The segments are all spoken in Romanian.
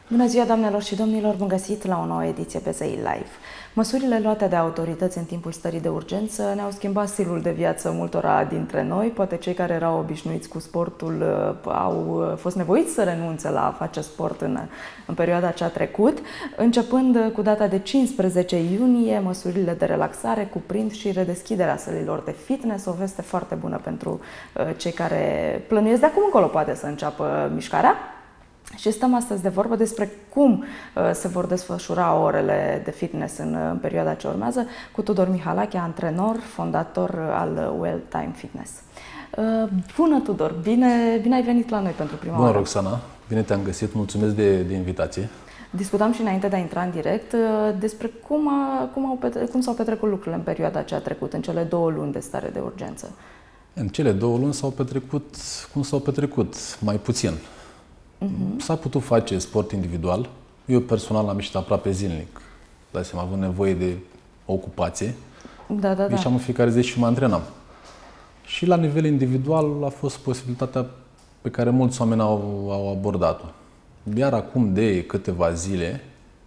Bună ziua, doamnelor și domnilor! Bun găsit la o nouă ediție BZI Live. Măsurile luate de autorități în timpul stării de urgență ne-au schimbat stilul de viață multora dintre noi. Poate cei care erau obișnuiți cu sportul au fost nevoiți să renunțe la a face sport în perioada ce a trecut. Începând cu data de 15 iunie, măsurile de relaxare cuprind și redeschiderea sălilor de fitness, o veste foarte bună pentru cei care plănuiesc de acum încolo poate să înceapă mișcarea. Și stăm astăzi de vorbă despre cum se vor desfășura orele de fitness în perioada ce urmează cu Tudor Mihalache, antrenor, fondator al Well Time Fitness. Bună, Tudor! Bine ai venit la noi pentru prima oară. Bună, Roxana! Bine te-am găsit! Mulțumesc de invitație! Discutam și înainte de a intra în direct despre cum s-au petrecut lucrurile în perioada ce a trecut, în cele 2 luni de stare de urgență. În cele 2 luni s-au petrecut cum s-au petrecut, mai puțin. S-a putut face sport individual. Eu personal am ieșit aproape zilnic. Dai seama, având nevoie de ocupație. Da. Ieșeam în fiecare zi și mă antrenam. Și la nivel individual a fost posibilitatea pe care mulți oameni au abordat-o. Iar acum de câteva zile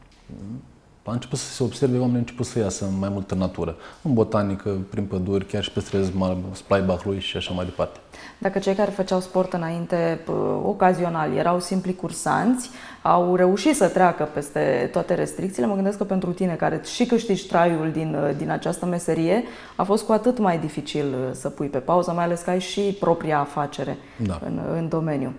a început să se observe, oamenii au început să iasă mai mult în natură. În botanică, prin păduri, chiar și pe străzi mari, Splaibahlui și așa mai departe. Dacă cei care făceau sport înainte, ocazional, erau simpli cursanți, au reușit să treacă peste toate restricțiile, mă gândesc că pentru tine, care și câștigi traiul din această meserie, a fost cu atât mai dificil să pui pe pauză, mai ales că ai și propria afacere în domeniu.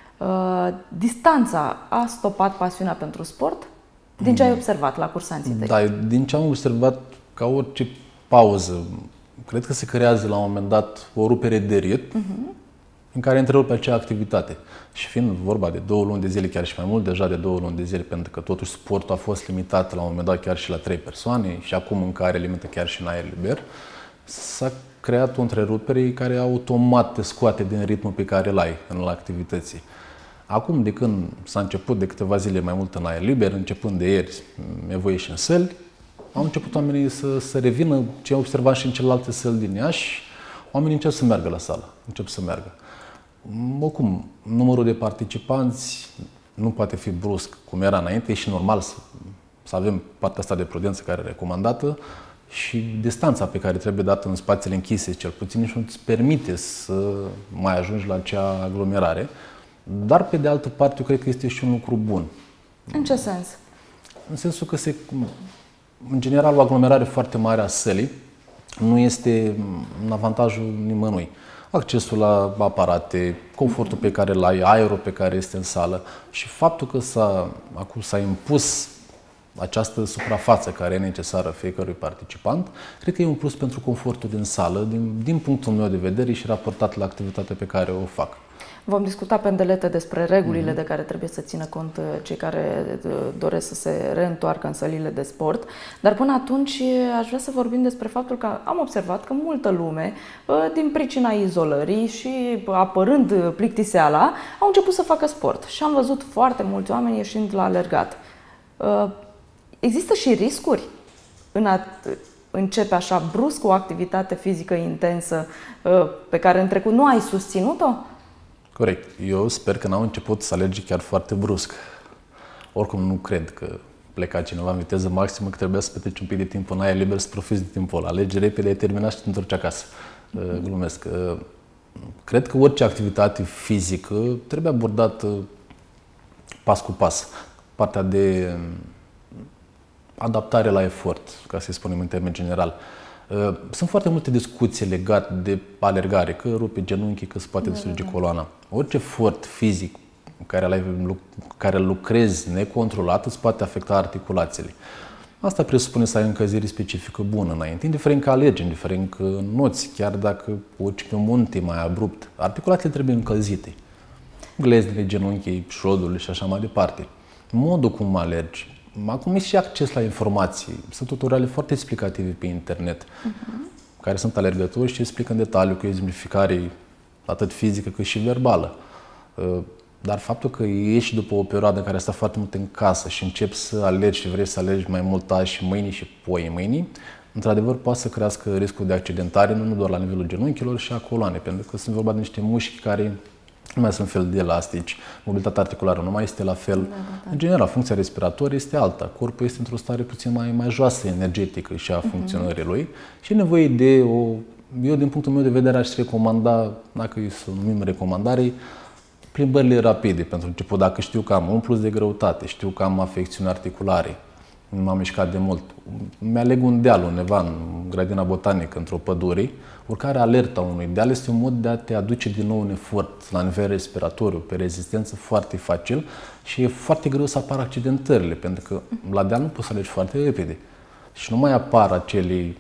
Distanța a stopat pasiunea pentru sport? Din ce ai observat la cursanții tăi? Da, din ce am observat, ca orice pauză, cred că se creează la un moment dat o rupere de ritm în care întrerupe acea activitate. Și fiind vorba de 2 luni de zile, chiar și mai mult deja de 2 luni de zile, pentru că totuși sportul a fost limitat la un moment dat chiar și la 3 persoane și acum încă are limită chiar și în aer liber, s-a creat o întrerupere care automat te scoate din ritmul pe care îl ai în activității. Acum, de când s-a început de câteva zile mai mult în aer liber, începând de ieri, nevoie și în săli, au început oamenii să revină, ce au observat și în celelalte săli din Iași, oamenii încep să meargă la sală, încep să meargă. Oricum, numărul de participanți nu poate fi brusc cum era înainte, e și normal să avem partea asta de prudență care e recomandată și distanța pe care trebuie dată în spațiile închise, cel puțin nici nu îți permite să mai ajungi la acea aglomerare. Dar, pe de altă parte, eu cred că este și un lucru bun. În ce sens? În sensul că, în general, o aglomerare foarte mare a sălii nu este în avantajul nimănui. Accesul la aparate, confortul pe care îl ai, aerul pe care este în sală și faptul că acum s-a impus această suprafață care e necesară fiecărui participant, cred că e un plus pentru confortul din sală, din punctul meu de vedere și raportat la activitatea pe care o fac. Vom discuta pe îndelete despre regulile de care trebuie să țină cont cei care doresc să se reîntoarcă în sălile de sport. Dar până atunci aș vrea să vorbim despre faptul că am observat că multă lume, din pricina izolării și apărând plictiseala, au început să facă sport. Și am văzut foarte mulți oameni ieșind la alergat. Există și riscuri în a începe așa brusc o activitate fizică intensă pe care în trecut nu ai susținut-o? Corect. Eu sper că n-au început să alerge chiar foarte brusc. Oricum nu cred că pleca cineva în viteză maximă, că trebuia să petreci un pic de timp în aer liber, să profiți de timpul ăla. Alergi repede, ai terminat și te întorci acasă. Glumesc. Cred că orice activitate fizică trebuie abordată pas cu pas. Partea de adaptare la efort, ca să-i spunem în termen general. Sunt foarte multe discuții legate de alergare, că rupe genunchii, că se poate distruge coloana. Orice efort fizic care lucrezi necontrolat îți poate afecta articulațiile. Asta presupune să ai încălzire specifică bună înainte, indiferent că alergi, indiferent că noți, chiar dacă urci pe un munte mai abrupt, articulațiile trebuie încălzite. Gleznele, genunchii, șodurile și așa mai departe. Modul cum alergi. Acum e și acces la informații. Sunt tutoriale foarte explicative pe internet, care sunt alergători și explică în detaliu cu exemplificare atât fizică cât și verbală. Dar faptul că ieși după o perioadă în care stai foarte mult în casă și începi să alergi și vrei să alergi mai mult azi și mâini și poi mâini, într-adevăr poate să crească riscul de accidentare, nu doar la nivelul genunchilor și a coloanei, pentru că sunt vorba de niște mușchi care Nu mai sunt fel de elastici, mobilitatea articulară nu mai este la fel. În general, funcția respiratorie este alta. Corpul este într-o stare puțin mai joasă energetică și a funcționării lui și e nevoie de eu, din punctul meu de vedere, aș recomanda, dacă e să numim recomandare, plimbările rapide pentru început. Dacă știu că am un plus de greutate, știu că am afecțiuni articulare, nu m-am mișcat de mult, mi-aleg un deal undeva în grădina botanică, într-o pădure, urcarea alertă a unui deal este un mod de a te aduce din nou un efort la nivel respiratoriu, pe rezistență, foarte facil și e foarte greu să apară accidentările, pentru că la deal nu poți să alergi foarte repede și nu mai apar acele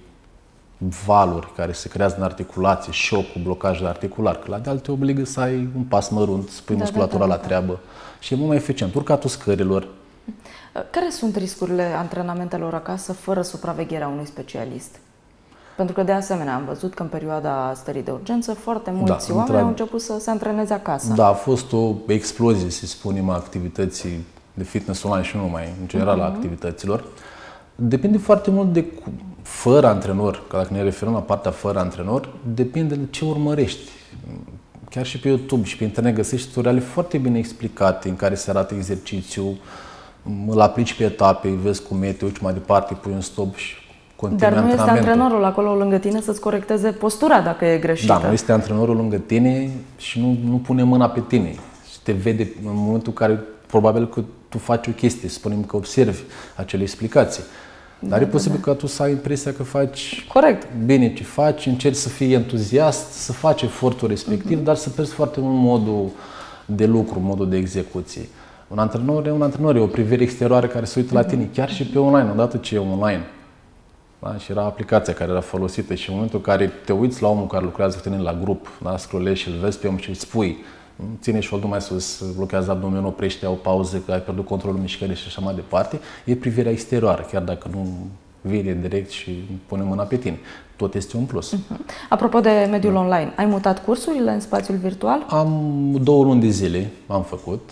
valuri care se creează în articulație, șocul, blocajul articular, că la deal te obligă să ai un pas mărunt, să pui musculatura la treabă și e mult mai eficient. Urcatul scărilor. Care sunt riscurile antrenamentelor acasă fără supravegherea unui specialist? Pentru că de asemenea am văzut că în perioada stării de urgență foarte mulți oameni au început să se antreneze acasă. Da, a fost o explozie, să spunem, a activității de fitness online și nu numai, în general a activităților. Depinde foarte mult de fără antrenor, că dacă ne referim la partea fără antrenor, depinde de ce urmărești. Chiar și pe YouTube și pe internet găsești tutoriale foarte bine explicate în care se arată exercițiul, îl aplici pe etape, vezi cum e, te uiți mai departe, pui un stop și continui antrenamentul. Dar nu este antrenorul acolo lângă tine să-ți corecteze postura dacă e greșită. Da, nu este antrenorul lângă tine și nu pune mâna pe tine. Și te vede în momentul în care probabil că tu faci o chestie, spunem că observi acele explicații. Dar e posibil ca tu să ai impresia că faci bine ce faci, încerci să fii entuziast, să faci efortul respectiv, dar să pierzi foarte mult modul de lucru, modul de execuție. Un antrenor e un antrenor, e o privire exterioară care se uită la tine, chiar și pe online, odată ce e online. Da? Și era aplicația care era folosită și în momentul în care te uiți la omul care lucrează cu tine la grup, da? Scrollezi și îl vezi pe om și îi spui, ține șoldul mai sus, blochează abdomenul, oprește, o pauză, că ai pierdut controlul mișcării și așa mai departe, e privirea exterioară, chiar dacă nu vine direct și pune mâna pe tine. Tot este un plus. Apropo de mediul online, ai mutat cursurile în spațiul virtual? Am 2 luni de zile, am făcut,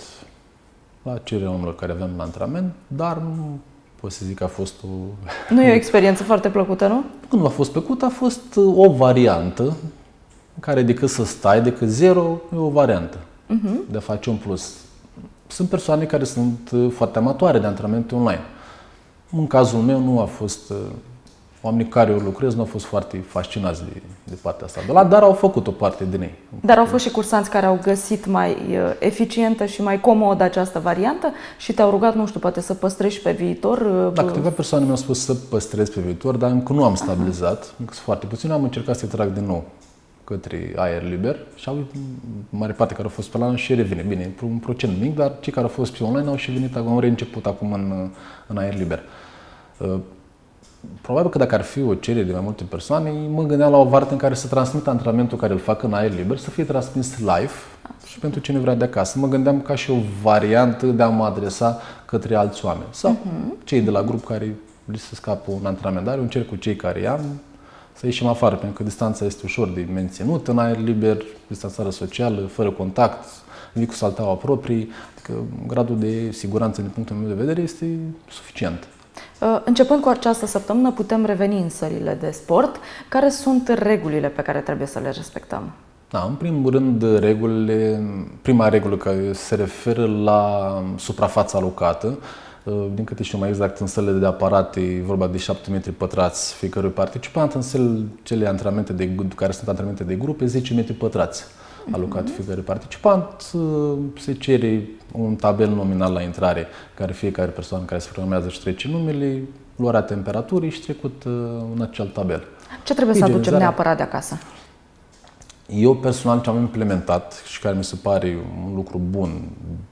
la cererea oamenilor care aveam la antrenament, dar nu pot să zic că a fost o... Nu e o experiență foarte plăcută, nu? Nu a fost plăcută, a fost o variantă în care decât să stai, decât zero, e o variantă de a face un plus. Sunt persoane care sunt foarte amatoare de antrenamente online. În cazul meu nu a fost... Oamenii care eu lucrez nu au fost foarte fascinați de partea asta. Dar au făcut o parte din ei. Dar au fost și cursanți care au găsit mai eficientă și mai comodă această variantă și te-au rugat, nu știu, poate să păstrezi pe viitor? Da, câteva persoane mi-au spus să păstrez pe viitor, dar încă nu am stabilizat, încă sunt foarte puțin. Am încercat să-i trag din nou către aer liber și au mare parte care au fost pe la și revine. Bine, un procent mic, dar cei care au fost pe online au și venit, au reînceput acum în aer liber. Probabil că dacă ar fi o cerere de mai multe persoane, mă gândeam la o variantă în care să transmit antrenamentul care îl fac în aer liber, să fie transmis live și pentru cine vrea de acasă. Mă gândeam ca și o variantă de a mă adresa către alți oameni. Sau cei de la grup care li se scapă un antrenament. Dar eu încerc cu cei care i-am să ieșim afară, pentru că distanța este ușor de menținut în aer liber, distanțare socială, fără contact, vii cu salteaua proprii, adică gradul de siguranță din punctul meu de vedere este suficient. Începând cu această săptămână putem reveni în sălile de sport. Care sunt regulile pe care trebuie să le respectăm? Da, în primul rând, prima regulă care se referă la suprafața alocată. Din câte știu mai exact, în sălile de aparate e vorba de 7 metri pătrați fiecărui participant, în cele antrenamente care sunt antrenamente de grup, e 10 metri pătrați alocat fiecare participant. Se cere un tabel nominal la intrare, care fiecare persoană care se programează și trece numele, luarea temperaturii și trecut în acel tabel. Ce trebuie să aducem neapărat de acasă? Eu personal ce am implementat și care mi se pare un lucru bun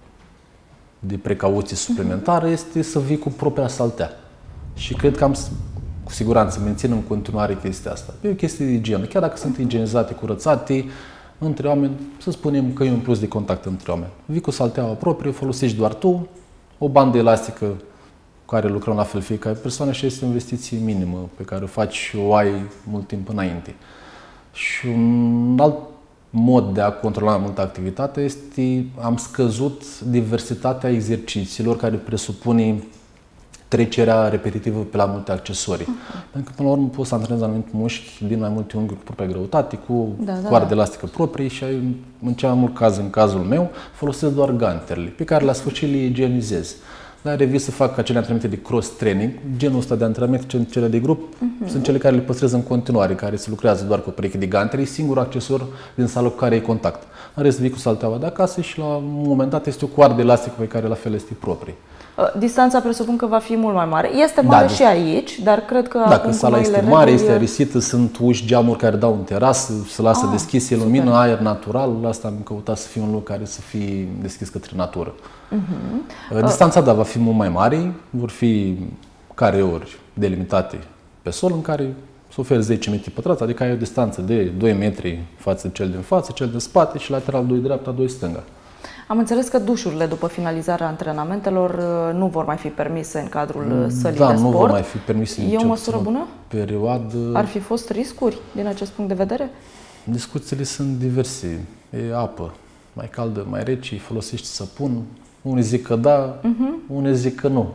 de precauție suplimentară este să vii cu propria saltea. Și cred că am cu siguranță mențin în continuare chestia asta. E o chestie de igienă. Chiar dacă sunt igienizate, curățate, între oameni, să spunem că e un plus de contact între oameni. Vii cu salteaua proprie, folosești doar tu, o bandă elastică cu care lucrăm la fel fiecare persoană și este o investiție minimă pe care o faci și o ai mult timp înainte. Și un alt mod de a controla mai multă activitate este, am scăzut diversitatea exercițiilor care presupune trecerea repetitivă pe la multe accesorii. Pentru că, până la urmă, poți să antrenezi anumite mușchi din mai multe unghiuri cu propria greutate, cu coardă elastică proprie și în cel mai mult caz, în cazul meu, folosesc doar ganterele, pe care la sfârșit le igienizez. Dar revii să fac acele antrenamente de cross-training, genul ăsta de antrenamente, cele de grup, sunt cele care le păstrez în continuare, care se lucrează doar cu o pereche de ganteri, singurul accesor din sală cu care ai contact. În rest, vii cu salteaua de acasă și la un moment dat este o coardă elastică pe care la fel este proprie. Distanța presupun că va fi mult mai mare. Este mare și aici, dar cred că dacă sala este mare, este arisită, sunt uși, geamuri care dau în terasă, se lasă deschise, lumină, aer natural. Asta am căutat să fie un loc care să fie deschis către natură. Distanța, da, va fi mult mai mare, vor fi careuri delimitate pe sol în care să oferi 10 metri pătrați, adică ai o distanță de 2 metri față de cel din față, cel din spate și lateral 2 dreapta, 2 stânga. Am înțeles că dușurile după finalizarea antrenamentelor nu vor mai fi permise în cadrul sălii de sport. Da, nu vor mai fi permise. E o măsură bună? Perioadă... Ar fi fost riscuri din acest punct de vedere? Discuțiile sunt diverse. E apă, mai caldă, mai rece, folosești săpun. Unii zic că da, unii zic că nu.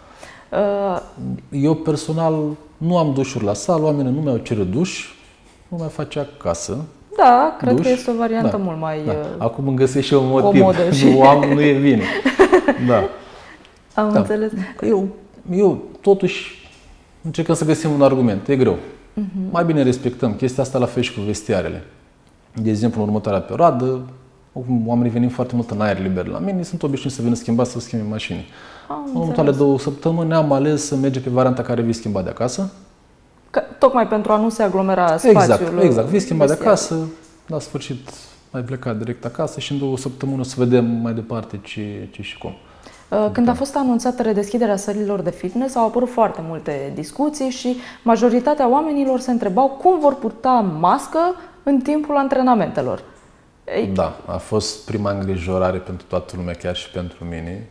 Eu personal nu am dușuri la sală, oamenii nu mi-au cerut duș, nu mai face acasă. Da, cred că este o variantă mult mai Acum îmi găsesc și eu un motiv. Comodă și... Nu am, nu e bine. Da. Am înțeles. Eu totuși încercăm să găsim un argument. E greu. Mai bine respectăm chestia asta, la fel și cu vestiarele. De exemplu, în următoarea perioadă, oamenii venim foarte mult în aer liber la mine, sunt obișnuiți să vină schimbați, să schimbe mașini. În următoarele 2 săptămâni am ales să mergem pe varianta care vei schimba de acasă. Tocmai pentru a nu se aglomera spațiul. Exact. Vei schimba de acasă, la sfârșit mai pleca direct acasă și în 2 săptămâni o să vedem mai departe ce și cum. Când a fost anunțată redeschiderea sălilor de fitness, au apărut foarte multe discuții și majoritatea oamenilor se întrebau cum vor purta mască în timpul antrenamentelor. Da, a fost prima îngrijorare pentru toată lumea, chiar și pentru mine.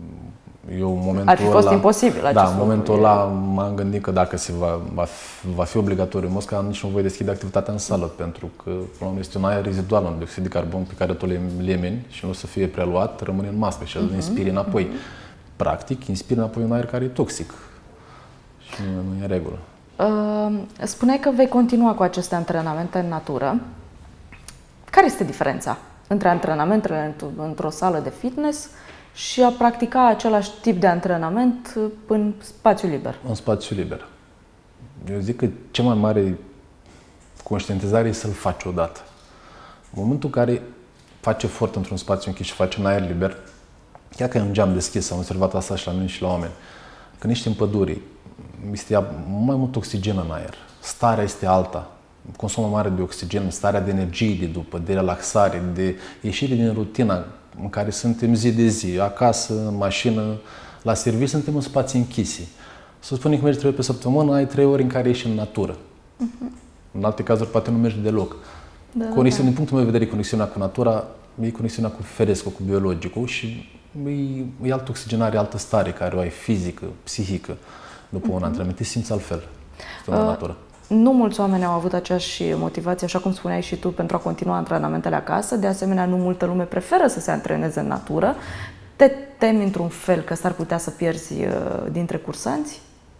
Ar fi fost imposibil acest lucru. În momentul ăla m-am gândit că dacă va fi obligatoriu în Moscova, nici nu voi deschide activitatea în sală, pentru că este un aer rezidual, un dioxid de carbon pe care tu le emeni și nu o să fie preluat, rămâne în mască și îl inspiri înapoi. Practic, inspiri înapoi un aer care e toxic și nu e în regulă. Spuneai că vei continua cu aceste antrenamente în natură. Care este diferența între antrenamentele într-o sală de fitness și a practica același tip de antrenament în spațiu liber? În spațiu liber. Eu zic că cea mai mare conștientizare e să-l faci odată. În momentul în care faci efort într-un spațiu închis și faci în aer liber, chiar că e un geam deschis, am observat asta și la mine și la oameni, când ești în pădure, este mai mult oxigen în aer, starea este alta, consumă mare de oxigen, starea de energie de după, de relaxare, de ieșire din rutina în care suntem zi de zi, acasă, în mașină, la serviciu, suntem în spații închise. Să spunem că mergi 3 ori pe săptămână, ai 3 ori în care ești în natură. În alte cazuri poate nu mergi deloc. Conexiunea, din punctul meu de vedere, conexiunea cu natura e conexiunea cu ferescul, cu biologicul și e altă oxigenare, altă stare care o ai fizică, psihică. După un antrenament, te simți altfel, stând în natură. Nu mulți oameni au avut aceeași motivație, așa cum spuneai și tu, pentru a continua antrenamentele acasă. De asemenea, nu multă lume preferă să se antreneze în natură. Te temi într-un fel că s-ar putea să pierzi dintre cursanți?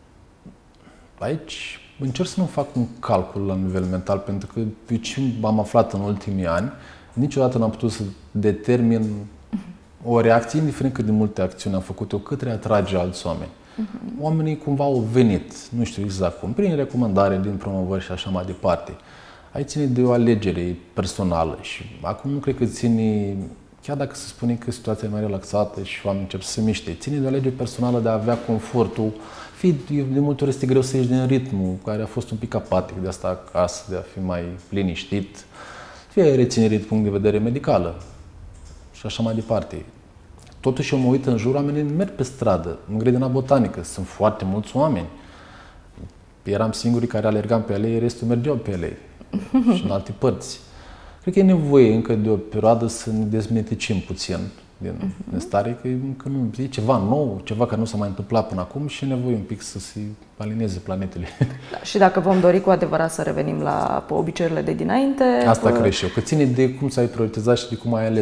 Aici încerc să nu fac un calcul la nivel mental, pentru că eu ce am aflat în ultimii ani, niciodată n-am putut să determin o reacție, indiferent cât de multe acțiuni am făcut-o, către a atrage alți oameni. Oamenii cumva au venit, nu știu exact cum, prin recomandare, din promovări și așa mai departe. Aici ține de o alegere personală și acum nu cred că ține, chiar dacă se spune că situația e mai relaxată și oamenii încep să se miște, ține de o alegere personală de a avea confortul. De multe ori este greu să ieși din ritmul care a fost un pic apatic, de a sta acasă, de a fi mai liniștit, fie reținerit din punct de vedere medicală și așa mai departe. Totuși eu mă uit în jur, oamenii merg pe stradă, în grădina botanică, sunt foarte mulți oameni. Eram singurii care alergam pe alei, restul mergeau pe alei și în alte părți. Cred că e nevoie încă de o perioadă să ne dezmeticim puțin din stare, că încă nu e ceva nou, ceva care nu s-a mai întâmplat până acum și e nevoie un pic să se alineze planetele. Da, și dacă vom dori cu adevărat să revenim la obiceiurile de dinainte... Asta cred și eu, că ține de cum ți-ai prioritizat și de cum ai ales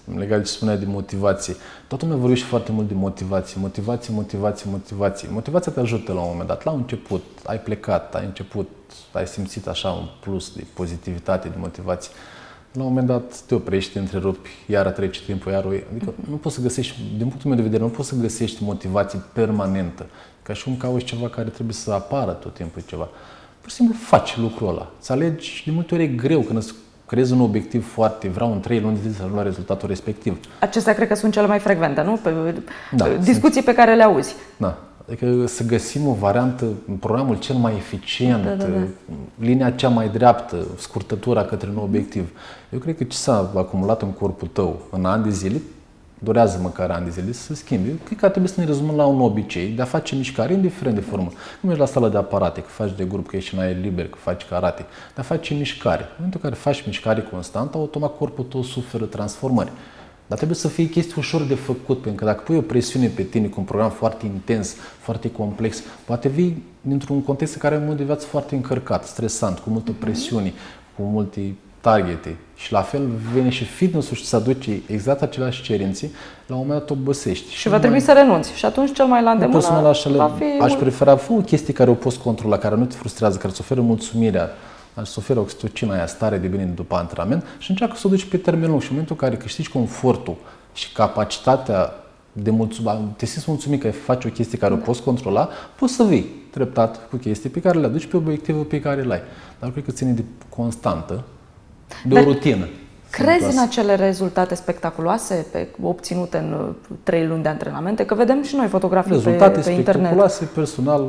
legat de ce spuneai de motivație. Toată lumea vorbește foarte mult de motivație. Motivație. Motivația te ajută la un moment dat. La un început ai plecat, ai simțit așa un plus de pozitivitate, de motivație. La un moment dat te oprești, te întrerupi, iară trece timpul, adică nu poți să găsești, din punctul meu de vedere, nu poți să găsești motivație permanentă. Ca și cum cauți ceva care trebuie să apară tot timpul ceva. Pur și simplu faci lucrul ăla. Să alegi, de multe ori e greu când îți creezi un obiectiv foarte, vreau în 3 luni de zile să ajung la rezultatul respectiv. Acestea cred că sunt cele mai frecvente, nu? Discuții pe care le auzi. Da. Adică să găsim o variantă, programul cel mai eficient, linia cea mai dreaptă, scurtătura către un obiectiv. Eu cred că ce s-a acumulat în corpul tău în ani de zile, durează măcar ani de zile să se schimbe. Eu cred că ar trebui să ne rezumăm la un obicei de a face mișcare, indiferent de formă. Nu mergi la sală de aparate, că faci de grup, că ești în aer liber, că faci karate, de a face mișcare. În momentul în care faci mișcare constant, automat corpul tău suferă transformări. Dar trebuie să fie chestii ușor de făcut, pentru că dacă pui o presiune pe tine cu un program foarte intens, foarte complex, poate vii dintr-un context în care ai un mod de viață foarte încărcat, stresant, cu multă presiune, cu multe targete. Și la fel vine și fitness-ul și să aduce exact aceleași cerințe, la un moment dat obosești. Și va trebui să renunți. Și atunci cel mai la îndemână va fi... Aș prefera fă o chestie care o poți controla, care nu te frustrează, care îți oferă mulțumirea, să oferă oxitocina aia, stare de bine după antrenament și încearcă să o duci pe termen lung. Și în momentul în care câștigi confortul și capacitatea de te simți mulțumit că faci o chestie care o poți controla, poți să vii treptat cu chestii pe care le aduci pe obiectivul pe care le ai. Dar cred că ține de constantă, de o rutină. Crezi în acele rezultate spectaculoase obținute în 3 luni de antrenamente? Că vedem și noi fotografii pe internet. Rezultate spectaculoase, personal,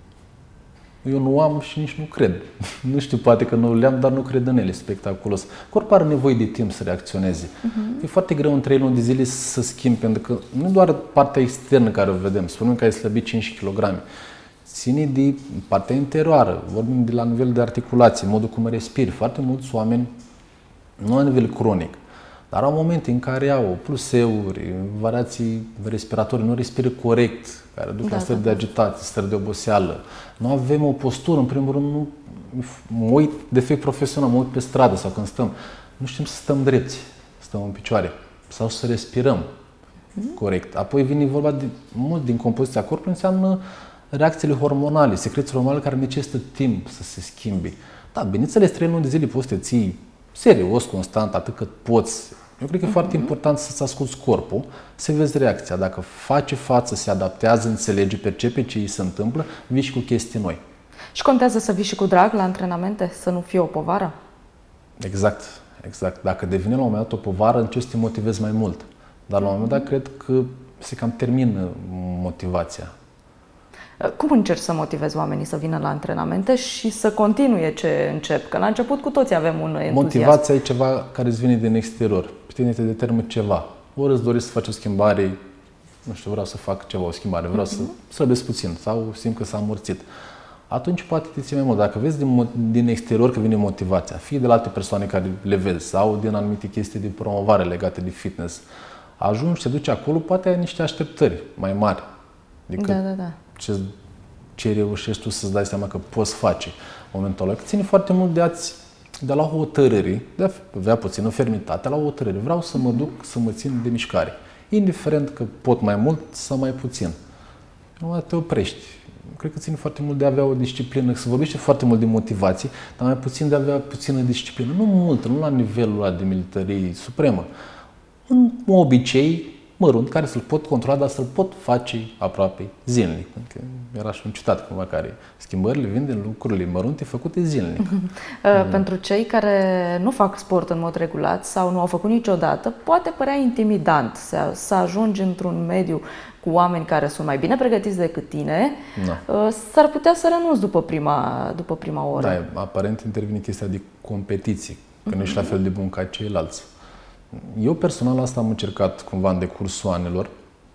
eu nu am și nici nu cred. Nu știu, poate că nu le-am, dar nu cred în ele, spectaculos. Corpul are nevoie de timp să reacționeze. E foarte greu în 3 luni de zile să schimbi, pentru că nu doar partea externă care o vedem, spunem că ai slăbit 5 kg, ține de partea interioară, vorbim de la nivel de articulație, modul cum respiri. Foarte mulți oameni, nu la nivel cronic, dar au momente în care au pluseuri, variații respiratorii, nu respiră corect, care duc la stări de agitație, stări de oboseală. Nu avem o postură, în primul rând, nu mă uit defect profesional, mă uit pe stradă sau când stăm, nu știm să stăm drepți, stăm în picioare sau să respirăm corect. Apoi vine vorba de mult din compoziția corpului, înseamnă reacțiile hormonale, secrețiile hormonale care necesită timp să se schimbe. Da, bineînțeles, 3 luni de zile poți să te ții serios, constant, atât cât poți. Eu cred că e foarte important să-ți asculți corpul, să vezi reacția. Dacă face față, se adaptează, înțelege, percepe ce îi se întâmplă, vii și cu chestii noi. Și contează să vii și cu drag la antrenamente? Să nu fie o povară? Exact. Dacă devine la un moment dat o povară, începi să te motivezi mai mult. Dar la un moment dat cred că se cam termină motivația. Cum încerci să motivezi oamenii să vină la antrenamente și să continue ce încep? Că la început cu toții avem un entuziasm. Motivația e ceva care îți vine din exterior. Pe tine te determină ceva. Ori îți dorești să faci o schimbare, nu știu, vreau să fac ceva, o schimbare, vreau să slăbesc puțin sau simt că s-a amorțit. Atunci poate te ții mai mult. Dacă vezi din exterior că vine motivația, fie de la alte persoane care le vezi sau din anumite chestii de promovare legate de fitness, ajungi, te duci acolo, poate ai niște așteptări mai mari decât ce reușești tu să-ți dai seama că poți face în momentul ăla. Că ține foarte mult de la o hotărâre, de a avea puțină fermitate, la o hotărâre. Vreau să mă duc să mă țin de mișcare. Indiferent că pot mai mult sau mai puțin. Nu te oprești. Cred că ține foarte mult de a avea o disciplină. Se vorbește foarte mult de motivație, dar mai puțin de a avea puțină disciplină. Nu multă, nu la nivelul ăla de militarie supremă. Un obicei mărunt, care să-l pot controla, dar să-l pot face aproape zilnic. Era și un citat cumva care schimbările vin din lucrurile mărunte făcute zilnic. Pentru cei care nu fac sport în mod regulat sau nu au făcut niciodată, poate părea intimidant să ajungi într-un mediu cu oameni care sunt mai bine pregătiți decât tine. S-ar putea să renunți după prima oră. Da, aparent intervine chestia de competiție, că nu ești la fel de bun ca ceilalți. Eu personal asta am încercat cumva în decursul anilor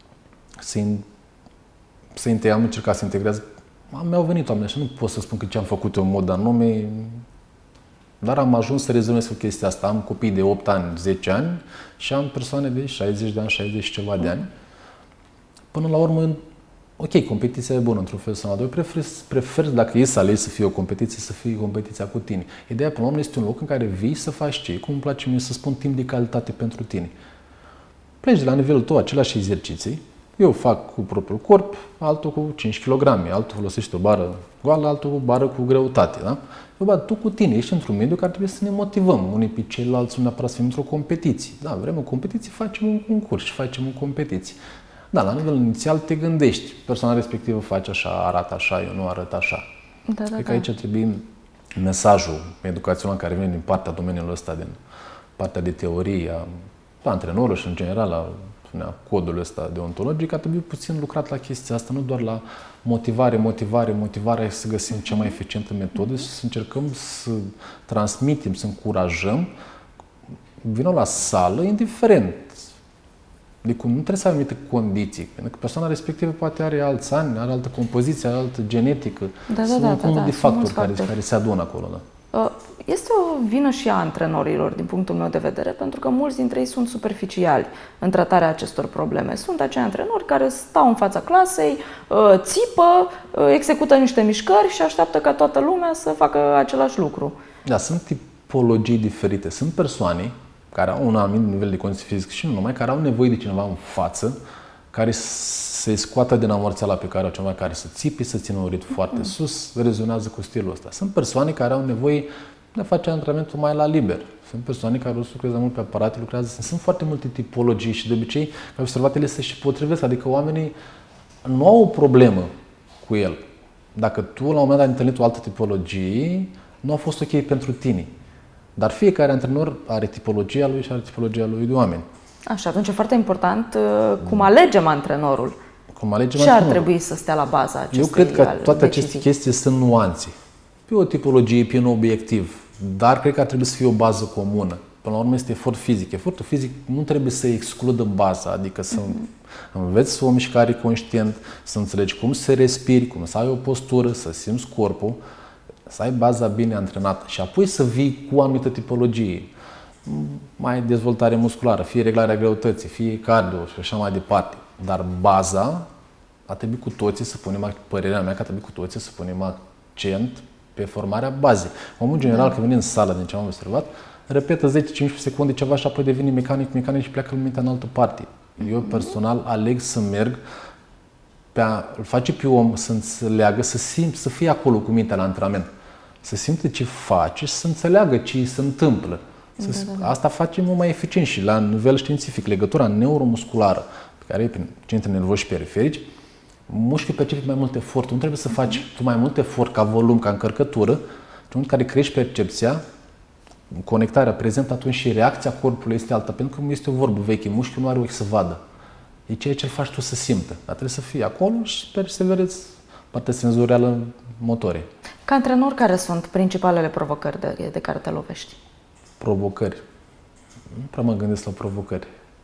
am încercat să integrez. Mi-au venit oameni și nu pot să spun că ce am făcut eu în mod anume, dar am ajuns să rezolvez cu chestia asta. Am copii de 8 ani, 10 ani și am persoane de 60 de ani, 60 și ceva de ani. Până la urmă, ok, competiția e bună într-un fel sau altul. Eu prefer, dacă e să alegi să fie o competiție, să fie competiția cu tine. Ideea, până la urmă, este un loc în care vii să faci ce? Cum îmi place mie să spun timp de calitate pentru tine. pleci de la nivelul tău aceleași exerciții. Eu fac cu propriul corp, altul cu 5 kg, altul folosește o bară goală, altul cu bară cu greutate. Da? Tu cu tine ești într-un mediu care trebuie să ne motivăm unii pe ceilalți, nu neapărat să fim într-o competiție. Da, vrem o competiție, facem un concurs și facem o competiție. Da, la nivel inițial te gândești, persoana respectivă face așa, arată așa, eu nu arăt așa. Cred că aici trebuie mesajul educațional care vine din partea domeniului ăsta, din partea de teorie a antrenorului și în general a codul ăsta deontologic, ar trebui puțin lucrat la chestia asta, nu doar la motivare, să găsim cea mai eficientă metodă și să încercăm să transmitem, să încurajăm. Vină la sală, indiferent. Deci nu trebuie să ai anumite condiții, pentru că persoana respectivă poate are alți ani, are altă compoziție, are altă genetică. Sunt un cumul de factori care se adună acolo. Da. Este o vină și a antrenorilor, din punctul meu de vedere, pentru că mulți dintre ei sunt superficiali în tratarea acestor probleme. Sunt acei antrenori care stau în fața clasei, țipă, execută niște mișcări și așteaptă ca toată lumea să facă același lucru. Da, sunt tipologii diferite. Sunt persoane care au un anumit nivel de condiție fizică și nu numai, care au nevoie de cineva în față, care să-i scoată din amorțeala pe care au cineva, care să țipe, să țină un ritm foarte sus, rezonează cu stilul ăsta. Sunt persoane care au nevoie de a face antrenamentul mai la liber. Sunt persoane care lucrează mult pe aparate, sunt foarte multe tipologii și de obicei, ca observat, ele se și potrivesc, adică oamenii nu au o problemă cu el. Dacă tu la un moment dat ai întâlnit o altă tipologie, nu a fost ok pentru tine. Dar fiecare antrenor are tipologia lui și are tipologia lui de oameni. Așa, atunci e foarte important cum alegem antrenorul. Ce ar trebui să stea la baza acestei decizii? Eu cred că toate aceste chestii sunt nuanțe. Pe o tipologie, pe un obiectiv. Dar cred că ar trebui să fie o bază comună. Până la urmă este efort fizic. Efortul fizic nu trebuie să excludă baza, adică să înveți o mișcare conștient, să înțelegi cum să respiri, cum să ai o postură, să simți corpul, să ai baza bine antrenată și apoi să vii cu o anumită tipologie. Mai dezvoltare musculară, fie reglarea greutății, fie cardio și așa mai departe. Dar baza a trebuit cu toții să punem, părerea mea că a trebuit cu toții să punem accent pe formarea bazei. Omul în general, când vine în sală, din ce am observat, repetă 10-15 secunde ceva și apoi devine mecanic și pleacă mintea în altă parte. Eu personal aleg să merg îl face pe om să înțeleagă, să simte, să fie acolo cu mintea la antrenament. Să simte ce face și să înțeleagă ce se întâmplă. Asta face mult mai eficient și la nivel științific. Legătura neuromusculară, pe care e prin centri nervoși periferici, mușchii percep mai mult efort. Nu trebuie să faci tu mai mult efort ca volum, ca încărcătură, în momentul care crești percepția, conectarea prezentă, atunci și reacția corpului este alta. Pentru că este o vorbă veche, mușchiul nu are ochi să vadă. E ceea ce îl faci tu să simtă. Dar trebuie să fii acolo și perseverezi partea senzorială motorie. Ca antrenor, care sunt principalele provocări de care te lovești? Provocări. Nu prea mă gândesc la provocări.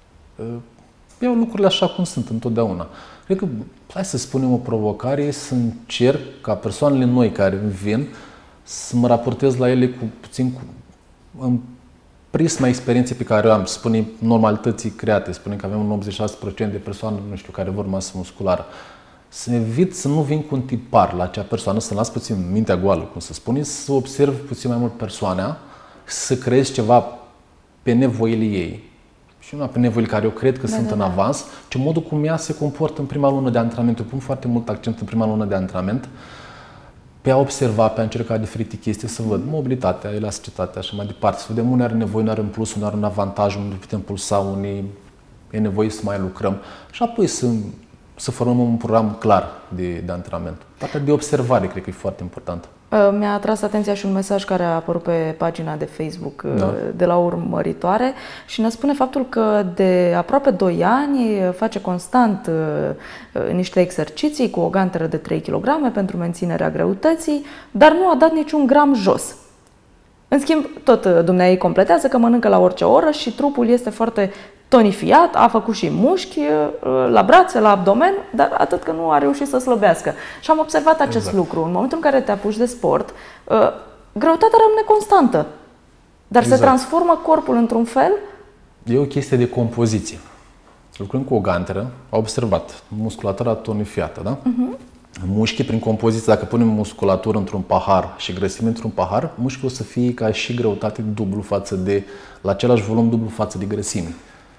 Iau lucrurile așa cum sunt întotdeauna. Cred că, hai să spunem, o provocare să încerc ca persoanele noi care vin să mă raportez la ele cu în prisma experienței pe care o am, spunem normalității create, spunem că avem un 86% de persoane, nu știu, care vor masă musculară. Să evit să nu vin cu un tipar la acea persoană, să las puțin mintea goală, cum să spune, să observ puțin mai mult persoana, să creez ceva pe nevoile ei. Și nu pe nevoile care eu cred că sunt în avans, ci modul cum ea se comportă în prima lună de antrenament. Eu pun foarte mult accent în prima lună de antrenament pe a observa, pe a încerca diferite chestii, să văd mobilitatea, elasticitatea și mai departe, să vedem unde are nevoie, unde are un plus, unde are un avantaj, unde putem pulsa, unde e nevoie să mai lucrăm și apoi să formăm un program clar de antrenament. Partea de observare cred că e foarte importantă. Mi-a atras atenția și un mesaj care a apărut pe pagina de Facebook de la o urmăritoare și ne spune faptul că de aproape 2 ani face constant niște exerciții cu o ganteră de 3 kg pentru menținerea greutății, dar nu a dat niciun gram jos. În schimb, tot dumneavoastră completează că mănâncă la orice oră și trupul este foarte tonifiat, a făcut și mușchi la brațe, la abdomen, dar atât că nu a reușit să slăbească. Și am observat acest lucru. În momentul în care te apuci de sport, greutatea rămâne constantă, dar se transformă corpul într-un fel. E o chestie de compoziție. Lucrând cu o ganteră, au observat musculatura tonifiată, da? Mușchii, prin compoziție, dacă punem musculatură într-un pahar și grăsime într-un pahar, mușchiul o să fie ca și greutate dublu față de, la același volum dublu față de grăsime.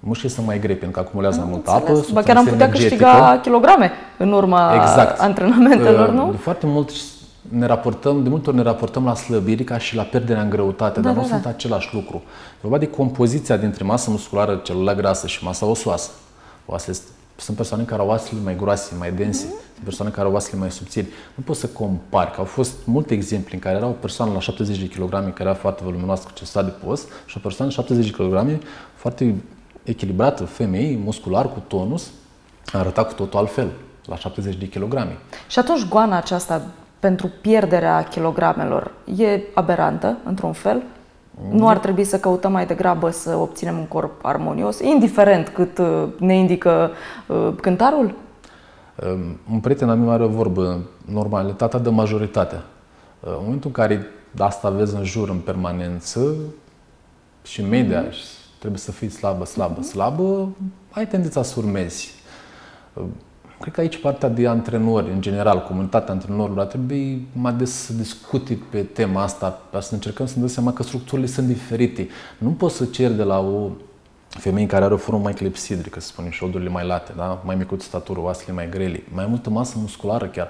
mușchii sunt mai grei pentru că acumulează mai multă Înțeles. apă, Ba chiar am putea câștiga kilograme în urma antrenamentelor, nu? De foarte mult de multe ori ne raportăm la slăbiri ca și la pierderea în greutate, dar nu sunt același lucru. E vorba de compoziția dintre masă musculară, celula grasă și masa osoasă. Sunt persoane care au oasele mai groase, mai dense, sunt persoane care au oasele mai subțiri. Nu poți să compari, că au fost multe exemple în care era o persoană la 70 de kg care era foarte voluminoasă cu ceva de post și o persoană la 70 de kg foarte echilibrată, femei, muscular, cu tonus, arăta cu totul altfel, la 70 de kg. Și atunci goana aceasta pentru pierderea kilogramelor e aberantă, într-un fel? Nu ar trebui să căutăm mai degrabă să obținem un corp armonios, indiferent cât ne indică cântarul? Un prieten al meu are o vorbă, normalitatea de majoritate. În momentul în care asta vezi în jur în permanență și media trebuie să fii slabă, ai tendința să urmezi. Cred că aici partea de antrenori, în general, comunitatea antrenorilor, ar trebui mai des să discute pe tema asta, ca să încercăm să ne dăm seama că structurile sunt diferite. Nu poți să ceri de la o femeie care are o formă mai clepsidrică, să spunem, șoldurile mai late, da? Mai micuță statură, oasele mai grele, mai multă masă musculară chiar,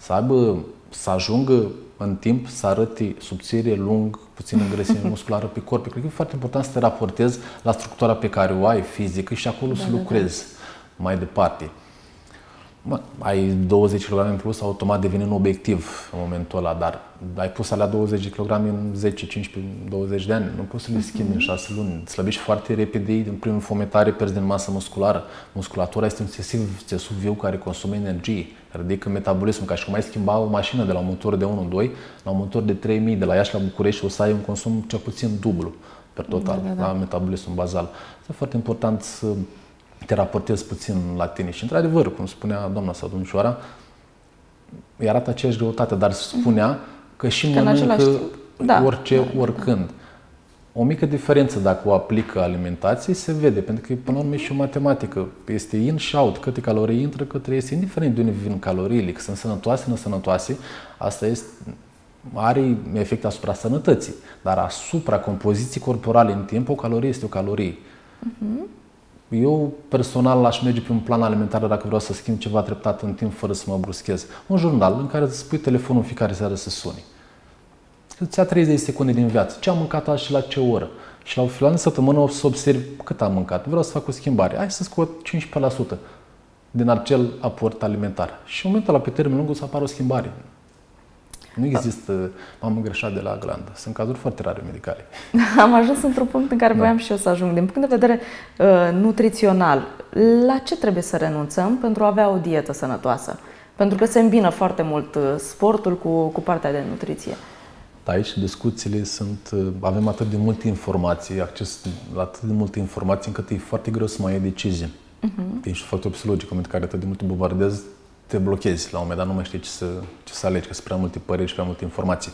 să ajungă în timp să arăte subțire, lung, puțină grăsime musculară pe corp. Cred că e foarte important să te raportezi la structura pe care o ai fizică și acolo să lucrezi mai departe. Ai 20 kg în plus, automat devine un obiectiv în momentul ăla, dar ai pus alea 20 kg în 10, 15, 20 de ani, nu poți să le schimbi în 6 luni. Slăbești foarte repede, în primul fometare pierzi din masă musculară. Musculatura este un țesut viu care consumă energie, ridică metabolismul, ca și cum ai schimba o mașină de la un motor de 1.2 la un motor de 3000 de la Iași la București, o să ai un consum cel puțin dublu per total, la metabolismul bazal. Este foarte important să te raportezi puțin la tine și, într-adevăr, cum spunea doamna sau domnișoara, îi arată aceeași greutate, dar spunea că și mănâncă orice, oricând. O mică diferență, dacă o aplică alimentației, se vede, pentru că, până la urmă, e și o matematică. Este in și out, câte calorii intră, câte iese, indiferent de unde vin caloriile, că sunt sănătoase, nesănătoase, asta are efect asupra sănătății, dar asupra compoziției corporale în timp, o calorie este o calorie. Eu personal aș merge pe un plan alimentar dacă vreau să schimb ceva treptat în timp fără să mă bruschez. Un jurnal în care îți pui telefonul în fiecare seară să suni. Îți ia 30 secunde din viață. Ce am mâncat azi și la ce oră? Și la final de săptămână o să observi cât am mâncat. Vreau să fac o schimbare. Hai să scot 15% din acel aport alimentar. Și în momentul ăla, pe termen lung, o să apară o schimbare. Nu există, m-am îngreșat de la glandă. Sunt cazuri foarte rare medicale. Am ajuns într-un punct în care voiam și eu să ajung. Din punct de vedere nutrițional, la ce trebuie să renunțăm pentru a avea o dietă sănătoasă? Pentru că se îmbină foarte mult sportul cu partea de nutriție. Aici discuțiile avem atât de multe informații, acces la atât de multe informații, încât e foarte greu să mai iei decizie. Ești un factor psihologic, în momentul în care atât de multe bombardezi, te blochezi. La un moment dat nu mai știi ce să alegi, că sunt prea multe păreri și prea multe informații.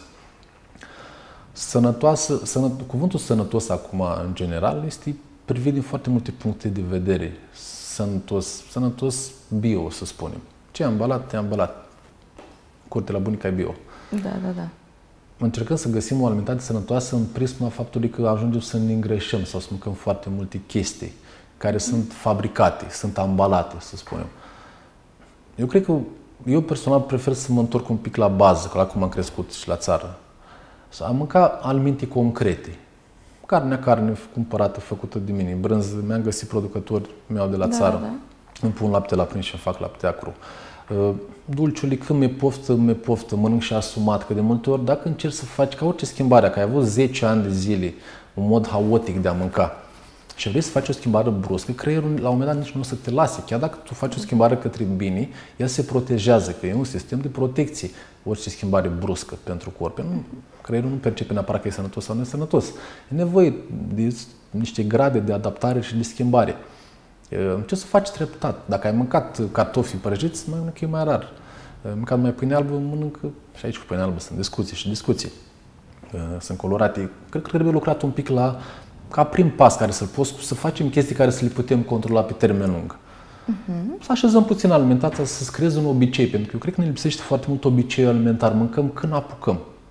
Cuvântul sănătos acum, în general, este privit din foarte multe puncte de vedere. Sănătos bio, să spunem. Ce ai ambalat, te-ai ambalat. Curte la bunica e bio. Da. Încercăm să găsim o alimentație sănătoasă în prisma faptului că ajungem să ne îngreșăm sau să mâncăm foarte multe chestii care sunt fabricate, sunt ambalate, să spunem. Eu cred că eu personal prefer să mă întorc un pic la bază, la cum am crescut și la țară. Să am mâncat alimente concrete. Carne cumpărată, făcută de mine. Brânză, mi-am găsit producători, mi-au de la țară. Îmi pun lapte la prins și îmi fac lapte acru. Dulciului, când mi-e poftă, mănânc și asumat. Că de multe ori, dacă încerci să faci ca orice schimbare, că ai avut 10 ani de zile un mod haotic de a mânca, și vrei să faci o schimbare bruscă, creierul la un moment dat nici nu o să te lase. Chiar dacă tu faci o schimbare către bine, el se protejează, că e un sistem de protecție. Orice schimbare bruscă pentru corp. Creierul nu percepe neapărat că e sănătos sau nesănătos. E nevoie de niște grade de adaptare și de schimbare. Ce să faci treptat? Dacă ai mâncat cartofi prăjiți, mai mănâncă mai rar. Mâncat mai pâine albă, mănâncă, și aici cu pâine albă sunt discuții. Sunt colorate. Cred că trebuie lucrat un pic ca prim pas care să facem chestii care să le putem controla pe termen lung. Să așezăm puțin alimentația, să-ți creezi un obicei, pentru că eu cred că ne lipsește foarte mult obiceiul alimentar. Mâncăm când apucăm.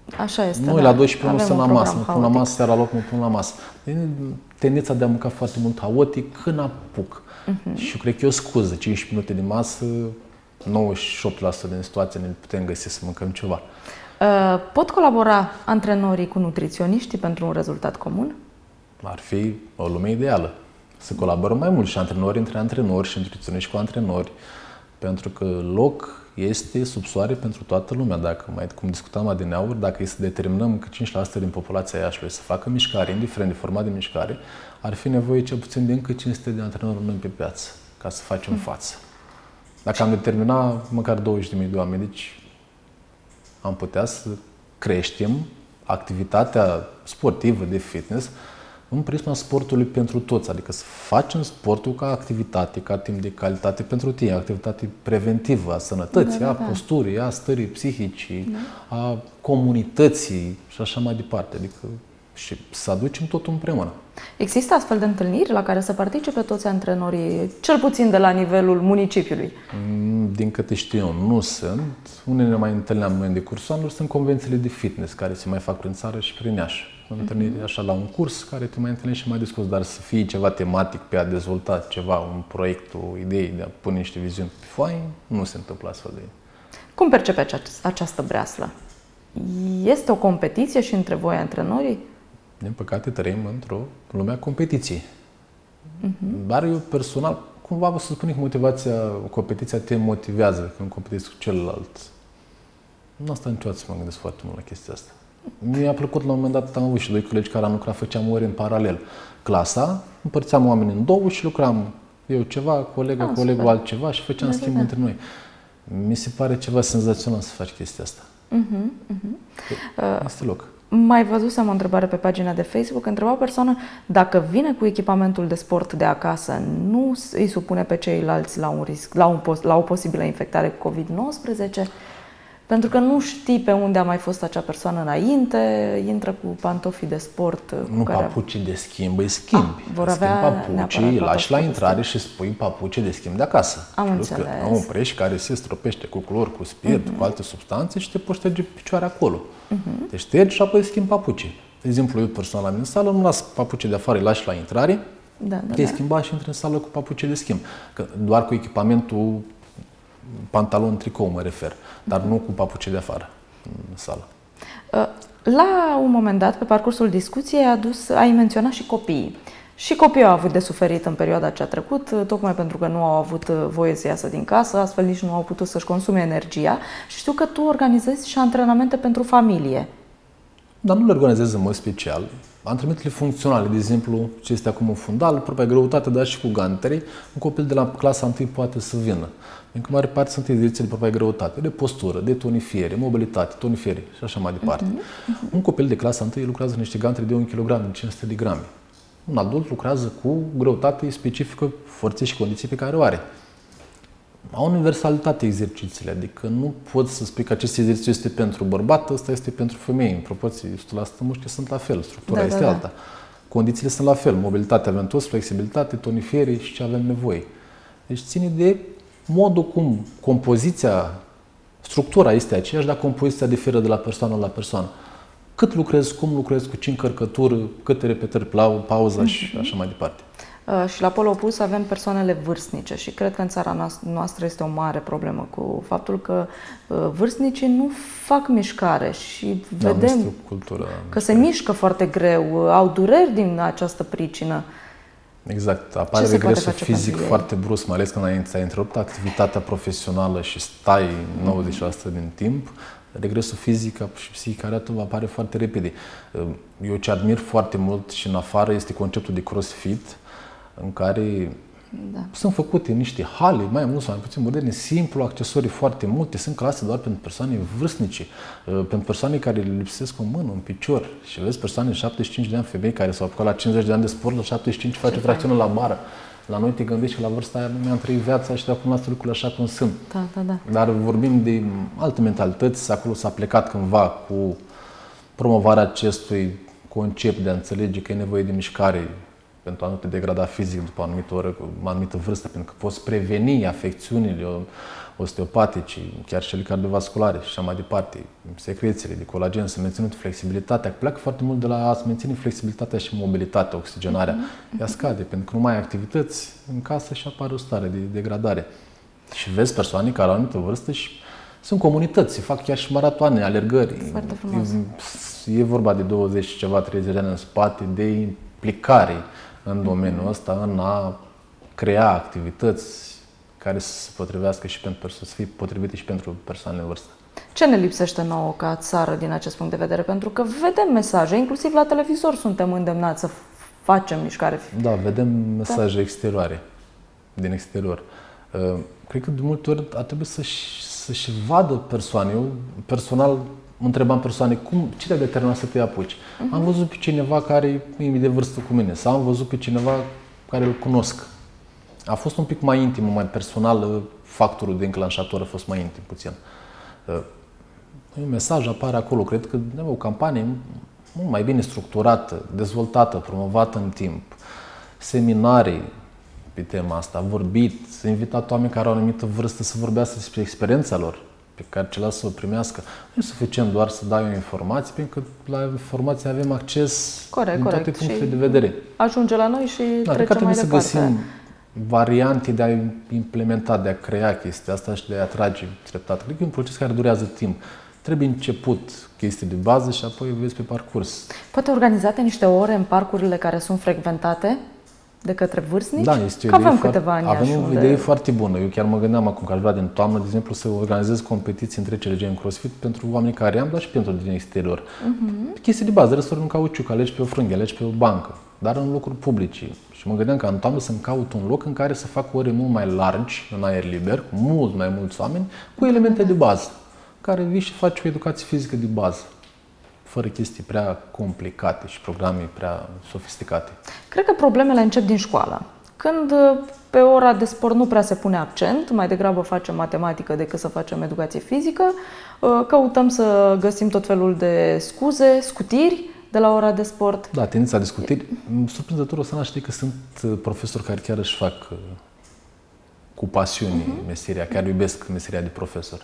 Așa este. Noi la 12 nu sunt la masă, mă pun la masă, seara la loc mă pun la masă. Tendința de a mânca foarte mult haotic când apuc. Și cred că e o scuză, 15 minute de masă, 98% din situații ne putem găsi să mâncăm ceva. Pot colabora antrenorii cu nutriționiștii pentru un rezultat comun? Ar fi o lume ideală. Să colaborăm mai mult și antrenori între antrenori și nutriționiști cu antrenori, pentru că loc este sub soare pentru toată lumea. Dacă, cum discutam adineauri, dacă e să determinăm că 5% din populația Iașului să facă mișcare, indiferent de format de mișcare, ar fi nevoie cel puțin de încă 500 de antrenori noi pe piață, ca să facem față. Dacă am determinat măcar 20.000 de oameni, deci am putea să creștem activitatea sportivă de fitness în prisma sportului pentru toți, adică să facem sportul ca activitate, ca timp de calitate pentru tine, activitate preventivă a sănătății, a posturii, a stării psihicii, a comunității și așa mai departe. Adică și să aducem totul împreună. Există astfel de întâlniri la care să participe toți antrenorii, cel puțin de la nivelul municipiului? Din câte știu eu, nu sunt. Unele ne mai întâlneam în decursul anului, sunt convențiile de fitness care se mai fac prin țară și prin Iași. Întâlniri așa la un curs care te mai întâlnești și mai discuți, dar să fie ceva tematic pe a dezvolta ceva, un proiect, o idee de a pune niște viziuni pe foaie, nu se întâmplă astfel de. Cum percepeți această breaslă? Este o competiție și între voi antrenorii? Din păcate trăim într-o lume a competiției. Dar eu personal, cumva vă să spun că competiția te motivează când competiți cu celălalt. Nu asta niciodată să mă gândesc foarte mult la chestia asta. Mi-a plăcut la un moment dat, am avut și 2 colegi care am lucrat, făceam ore în paralel. Clasa, împărțeam oamenii în 2 și lucram eu ceva, colegul altceva și făceam schimb între noi. Mi se pare ceva senzațional să faci chestia asta. Este loc. Mai văzusem o întrebare pe pagina de Facebook, întreba o persoană dacă vine cu echipamentul de sport de acasă, nu îi supune pe ceilalți la un risc, la o posibilă infectare cu COVID-19? Pentru că nu știi pe unde a mai fost acea persoană înainte, intră cu pantofii de sport. Nu papucii de schimb, îi schimbi. Vor avea papucii, îi lași la intrare și spui papuci de schimb de acasă. Am înțeles. Că nu oprești care se stropește cu clor, cu spirit, cu alte substanțe și te poți șterge picioare acolo. Te ștergi și apoi schimbi papucii. De exemplu, eu personal la mine în sală nu las papucii de afară, îi lași la intrare, te schimba și intri în sală cu papucii de schimb. Că doar cu echipamentul pantalon, tricou mă refer, dar nu cu papuci de afară în sală. La un moment dat, pe parcursul discuției, ai menționat și copiii. Și copiii au avut de suferit în perioada ce a trecut, tocmai pentru că nu au avut voie să iasă din casă, astfel nici nu au putut să-și consume energia. Și știu că tu organizezi și antrenamente pentru familie. Dar nu le organizez în mod special. Antrenamentele funcționale, de exemplu, ce este acum un fundal, propria greutate, dar și cu ganteri, un copil de la clasa 1 poate să vină. În mare parte sunt exerciții de propria greutate, de postură, de tonifiere, mobilitate, tonifiere și așa mai departe. Un copil de clasa 1 lucrează în niște ganteri de 1 kg, 500 de grame. Un adult lucrează cu greutate specifică forței și condiții pe care o are. Au universalitate exercițiile, adică nu poți să spui că acest exercițiu este pentru bărbat, ăsta este pentru femei. În proporție 100% mușchi sunt la fel, structura este alta. Condițiile sunt la fel, mobilitate avem toți, flexibilitate, tonifiere și ce avem nevoie. Deci ține de modul cum compoziția, structura este aceeași, dar compoziția diferă de la persoană la persoană. Cât lucrezi, cum lucrezi, cu ce încărcătură, câte repetări, pauza și așa mai departe. Și la polul opus avem persoanele vârstnice și cred că în țara noastră este o mare problemă cu faptul că vârstnicii nu fac mișcare și vedem că se mișcă foarte greu, au dureri din această pricină. Exact. Apare regresul fizic foarte brusc, mai ales când ți-ai întrerupt activitatea profesională și stai 90% din timp. Regresul fizic și psihic apare foarte repede. Eu ce admir foarte mult și în afară este conceptul de crossfit, în care sunt făcute niște hale, mai mult sau mai puțin moderne, simplu, accesorii foarte multe, sunt clase doar pentru persoane vârstnice, pentru persoane care le lipsesc o mână, un picior. Și vezi persoane de 75 de ani, femei care s-au apucat la 50 de ani de sport, la 75 face fracțiune la bară. La noi te gândești că la vârsta aia nu mi-am trăit viața și de acum las lucrurile așa cum sunt. Dar vorbim de alte mentalități, acolo s-a plecat cândva cu promovarea acestui concept de a înțelege că e nevoie de mișcare pentru a nu te degrada fizic după o anumită oră, o anumită vârstă, pentru că poți preveni afecțiunile osteopatice, chiar cele cardiovasculare și așa mai departe, secrețiile de colagen, să mențină flexibilitatea. Pleacă foarte mult de la a menține flexibilitatea și mobilitatea, oxigenarea. Ea scade, pentru că nu mai ai activități în casă și apare o stare de degradare. Și vezi persoane care au o anumită vârstă și sunt comunități, se fac chiar și maratoane, alergări. Foarte frumos. E vorba de 20 și ceva, 30 de ani în spate de implicare în domeniul ăsta, în a crea activități care să se potrivească și pentru să fie potrivite și pentru persoanele în vârstă. Ce ne lipsește nouă ca țară din acest punct de vedere? Pentru că vedem mesaje, inclusiv la televizor suntem îndemnați să facem mișcare. Da, vedem mesaje exterioare, din exterior. Cred că de multe ori ar trebui să-și vadă persoane. Eu personal întrebam persoane, ce te-a determinat să te apuci? Am văzut pe cineva care e de vârstă cu mine sau am văzut pe cineva care îl cunosc. A fost un pic mai intim, mai personal, factorul de înclanșator a fost mai intim puțin. Un mesaj apare acolo, cred că o campanie mult mai bine structurată, dezvoltată, promovată în timp, seminarii pe tema asta, vorbit, invitat oameni care au o anumită vârstă să vorbească despre experiența lor, pe care celălalt să o primească. Nu e suficient doar să dai o informație, pentru că la informație avem acces din toate punctele de vedere. Ajunge la noi și trece mai departe. Să găsim variante de a implementa, de a crea chestia asta și de a atrage treptat. Cred că e un proces care durează timp. Trebuie început chestii de bază și apoi vezi pe parcurs. Poate organizate niște ore în parcurile care sunt frecventate de către vârstnici? Da, este o idee foarte bună. Eu chiar mă gândeam acum că aș vrea din toamnă, de exemplu, să organizez competiții între cele gen CrossFit pentru oamenii care am, dar și pentru din exterior. Chestii de bază, răsuri în cauciuc, alegi pe o frânghie, alegi pe o bancă, dar în locuri publice. Și mă gândeam că în toamnă să-mi caut un loc în care să fac ore mult mai largi, în aer liber, cu mult mai mulți oameni, cu elemente de bază, care vii și faci o educație fizică de bază, fără chestii prea complicate și programe prea sofisticate. Cred că problemele încep din școală. Când pe ora de sport nu prea se pune accent, mai degrabă facem matematică decât să facem educație fizică, căutăm să găsim tot felul de scuze, scutiri de la ora de sport. Da, tendința de scutiri. Surprinzător o să știi că sunt profesori care chiar își fac cu pasiune meseria, chiar iubesc meseria de profesor.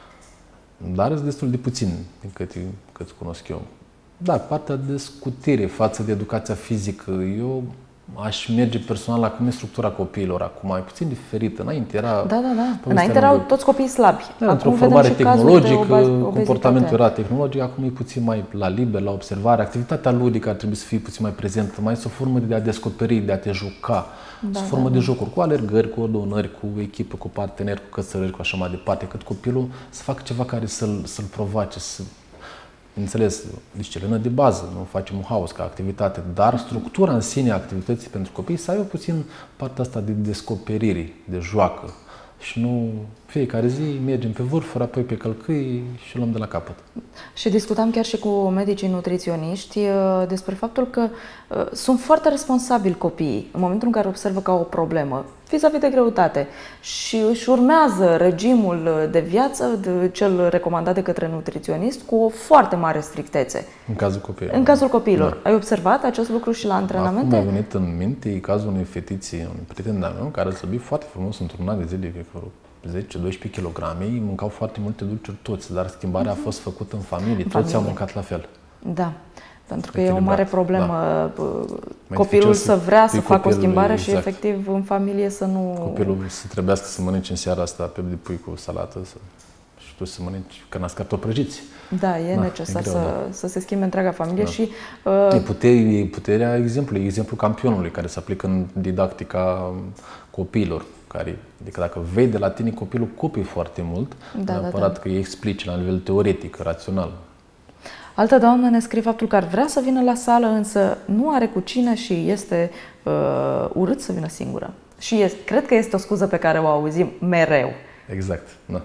Dar sunt destul de puțin, din cât cunosc eu. Da, partea de scutire față de educația fizică, eu aș merge personal la cum e structura copiilor acum, e puțin diferită. Înainte era... Da. Înainte erau toți copiii slabi. Da, într-o formare tehnologică, comportamentul era tehnologic, acum e puțin mai la liber, la observare. Activitatea ludică ar trebui să fie puțin mai prezentă, mai este o formă de a descoperi, de a te juca. O formă de jocuri, cu alergări, cu ordonări, cu echipă, cu parteneri, cu căsărări, cu așa mai departe, cât copilul să facă ceva care să-l provoace, înțeles, disciplină de bază, nu facem un haos ca activitate, dar structura în sine a activității pentru copii să aibă puțin partea asta de descoperire, de joacă. Și nu fiecare zi mergem pe vârfuri, apoi pe călcâi și luăm de la capăt. Și discutam chiar și cu medicii nutriționiști despre faptul că sunt foarte responsabili copiii în momentul în care observă că au o problemă vis-a-vis de greutate și își urmează regimul de viață, cel recomandat de către nutriționist, cu o foarte mare strictețe. În cazul copiilor. În cazul copiilor. Da. Ai observat acest lucru și la antrenamente? Acum mi-a venit în minte cazul unei fetițe, un prieten de-al meu, care a slăbit foarte frumos într-un an de zile, cred că 10-12 kg, ei mâncau foarte multe dulciuri toți, dar schimbarea a fost făcută în familie, toți au mâncat la fel. Da, pentru că e o mare problemă copilul să vrea să facă o schimbare și efectiv în familie să nu... Copilul să trebuiască să mănânce în seara asta pept de pui cu salată și tu să mănânci cartofi prăjiți. Da, e necesar să se schimbe întreaga familie și... E puterea exemplului, exemplul campionului care se aplică în didactica copiilor. Adică dacă vei de la tine copilul copii foarte mult, neapărat că îi explici la nivel teoretic, rațional. Altă doamnă ne scrie faptul că ar vrea să vină la sală, însă nu are cu cine și este urât să vină singură. Și cred că este o scuză pe care o auzim mereu. Exact, da.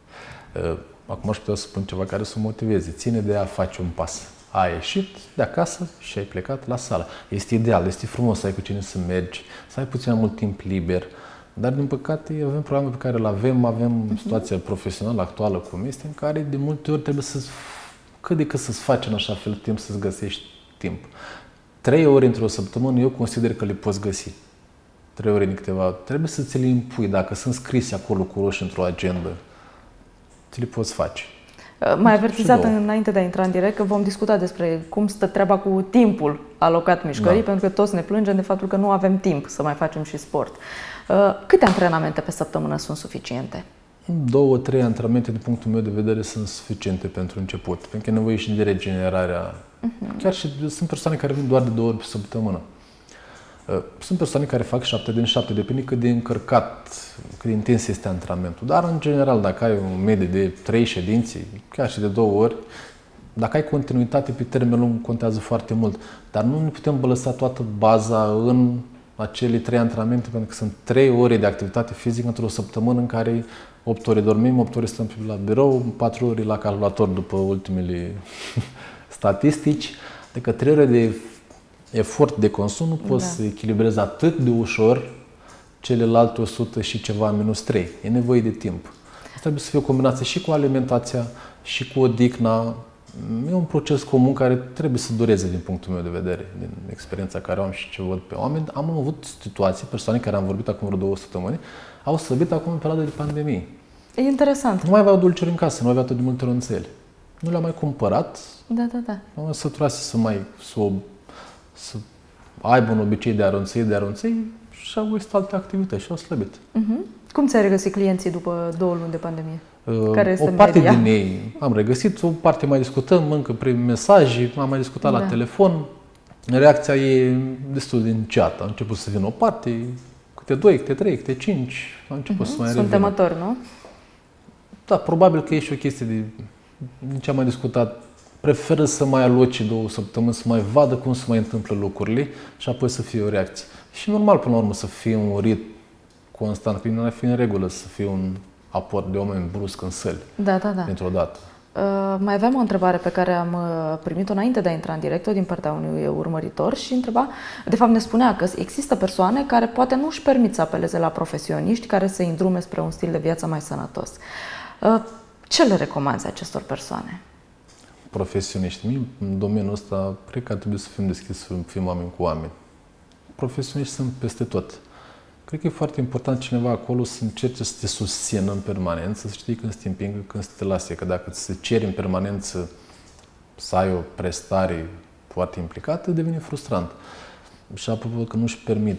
Acum aș putea să spun ceva care să o motiveze. Ține de a face un pas. Ai ieșit de acasă și ai plecat la sală. Este ideal, este frumos să ai cu cine să mergi, să ai puțin mai mult timp liber. Dar, din păcate, avem probleme pe care le avem situația profesională actuală cum este, în care de multe ori trebuie cât de cât să-ți faci în așa fel timp, să-ți găsești timp. 3 ore într-o săptămână eu consider că le poți găsi. 3 ore din câteva. Trebuie să ți le impui. Dacă sunt scrise acolo cu roșu într-o agendă, ți le poți face. Mai avertizat înainte de a intra în direct că vom discuta despre cum stă treaba cu timpul alocat mișcării, pentru că toți ne plângem de faptul că nu avem timp să mai facem și sport. Câte antrenamente pe săptămână sunt suficiente? 2-3 antrenamente, din punctul meu de vedere, sunt suficiente pentru început, pentru că e nevoie și de regenerarea. Chiar și sunt persoane care vin doar de 2 ori pe săptămână. Sunt persoane care fac 7 din 7, depinde cât de încărcat, cât de intens este antrenamentul. Dar, în general, dacă ai o medie de 3 ședințe, chiar și de 2 ori, dacă ai continuitate pe termen lung, contează foarte mult. Dar nu ne putem lăsa toată baza în acele 3 antrenamente, pentru că sunt 3 ore de activitate fizică într-o săptămână în care 8 ore dormim, 8 ore stăm la birou, 4 ore la calculator după ultimele statistici. Adică 3 ore de efort de consum nu poți să echilibrezi atât de ușor celelalte 100 și ceva minus 3. E nevoie de timp. Asta trebuie să fie o combinație și cu alimentația și cu odihna. E un proces comun care trebuie să dureze din punctul meu de vedere, din experiența care am și ce văd pe oameni. Am avut situații, persoane care am vorbit acum vreo 2 săptămâni, au slăbit acum în perioada de pandemie. E interesant. Nu mai aveau dulciuri în casă, nu aveau atât de multe ronțeli. Nu le-au mai cumpărat. Da. Am săturase să aibă un obicei de aronței și au găsit alte activități și au slăbit. Cum ți-ai regăsit clienții după 2 luni de pandemie? Care este o parte media? din ei am regăsit, o parte mai discutăm încă prin mesaje, am mai discutat la telefon. Reacția e destul de înceată. A început să vină o parte, câte 2, câte 3, câte 5, a început să mai revină. Sunt temători, nu? Da, probabil că e și o chestie din ce am mai discutat. Preferă să mai aloce 2 săptămâni, să mai vadă cum se mai întâmplă lucrurile și apoi să fie o reacție. Și normal, până la urmă, să fie un ritm constant, că nu ar fi în regulă să fie un aport de oameni brusc în săli. Da. Dintr-o dată. Mai aveam o întrebare pe care am primit-o înainte de a intra în direct, din partea unui urmăritor și întreba, de fapt ne spunea că există persoane care poate nu își permit să apeleze la profesioniști care să îndrume spre un stil de viață mai sănătos. Ce le recomanzi acestor persoane? Profesioniști. În domeniul ăsta, cred că ar trebui să fim deschiși, să fim oameni cu oameni. Profesioniști sunt peste tot. Cred că e foarte important cineva acolo să încerce să te susțină în permanență, să știi când să te împingă, când să te lase. Că dacă ți se ceri în permanență să ai o prestare foarte implicată, devine frustrant. Și apropo că nu-și permit.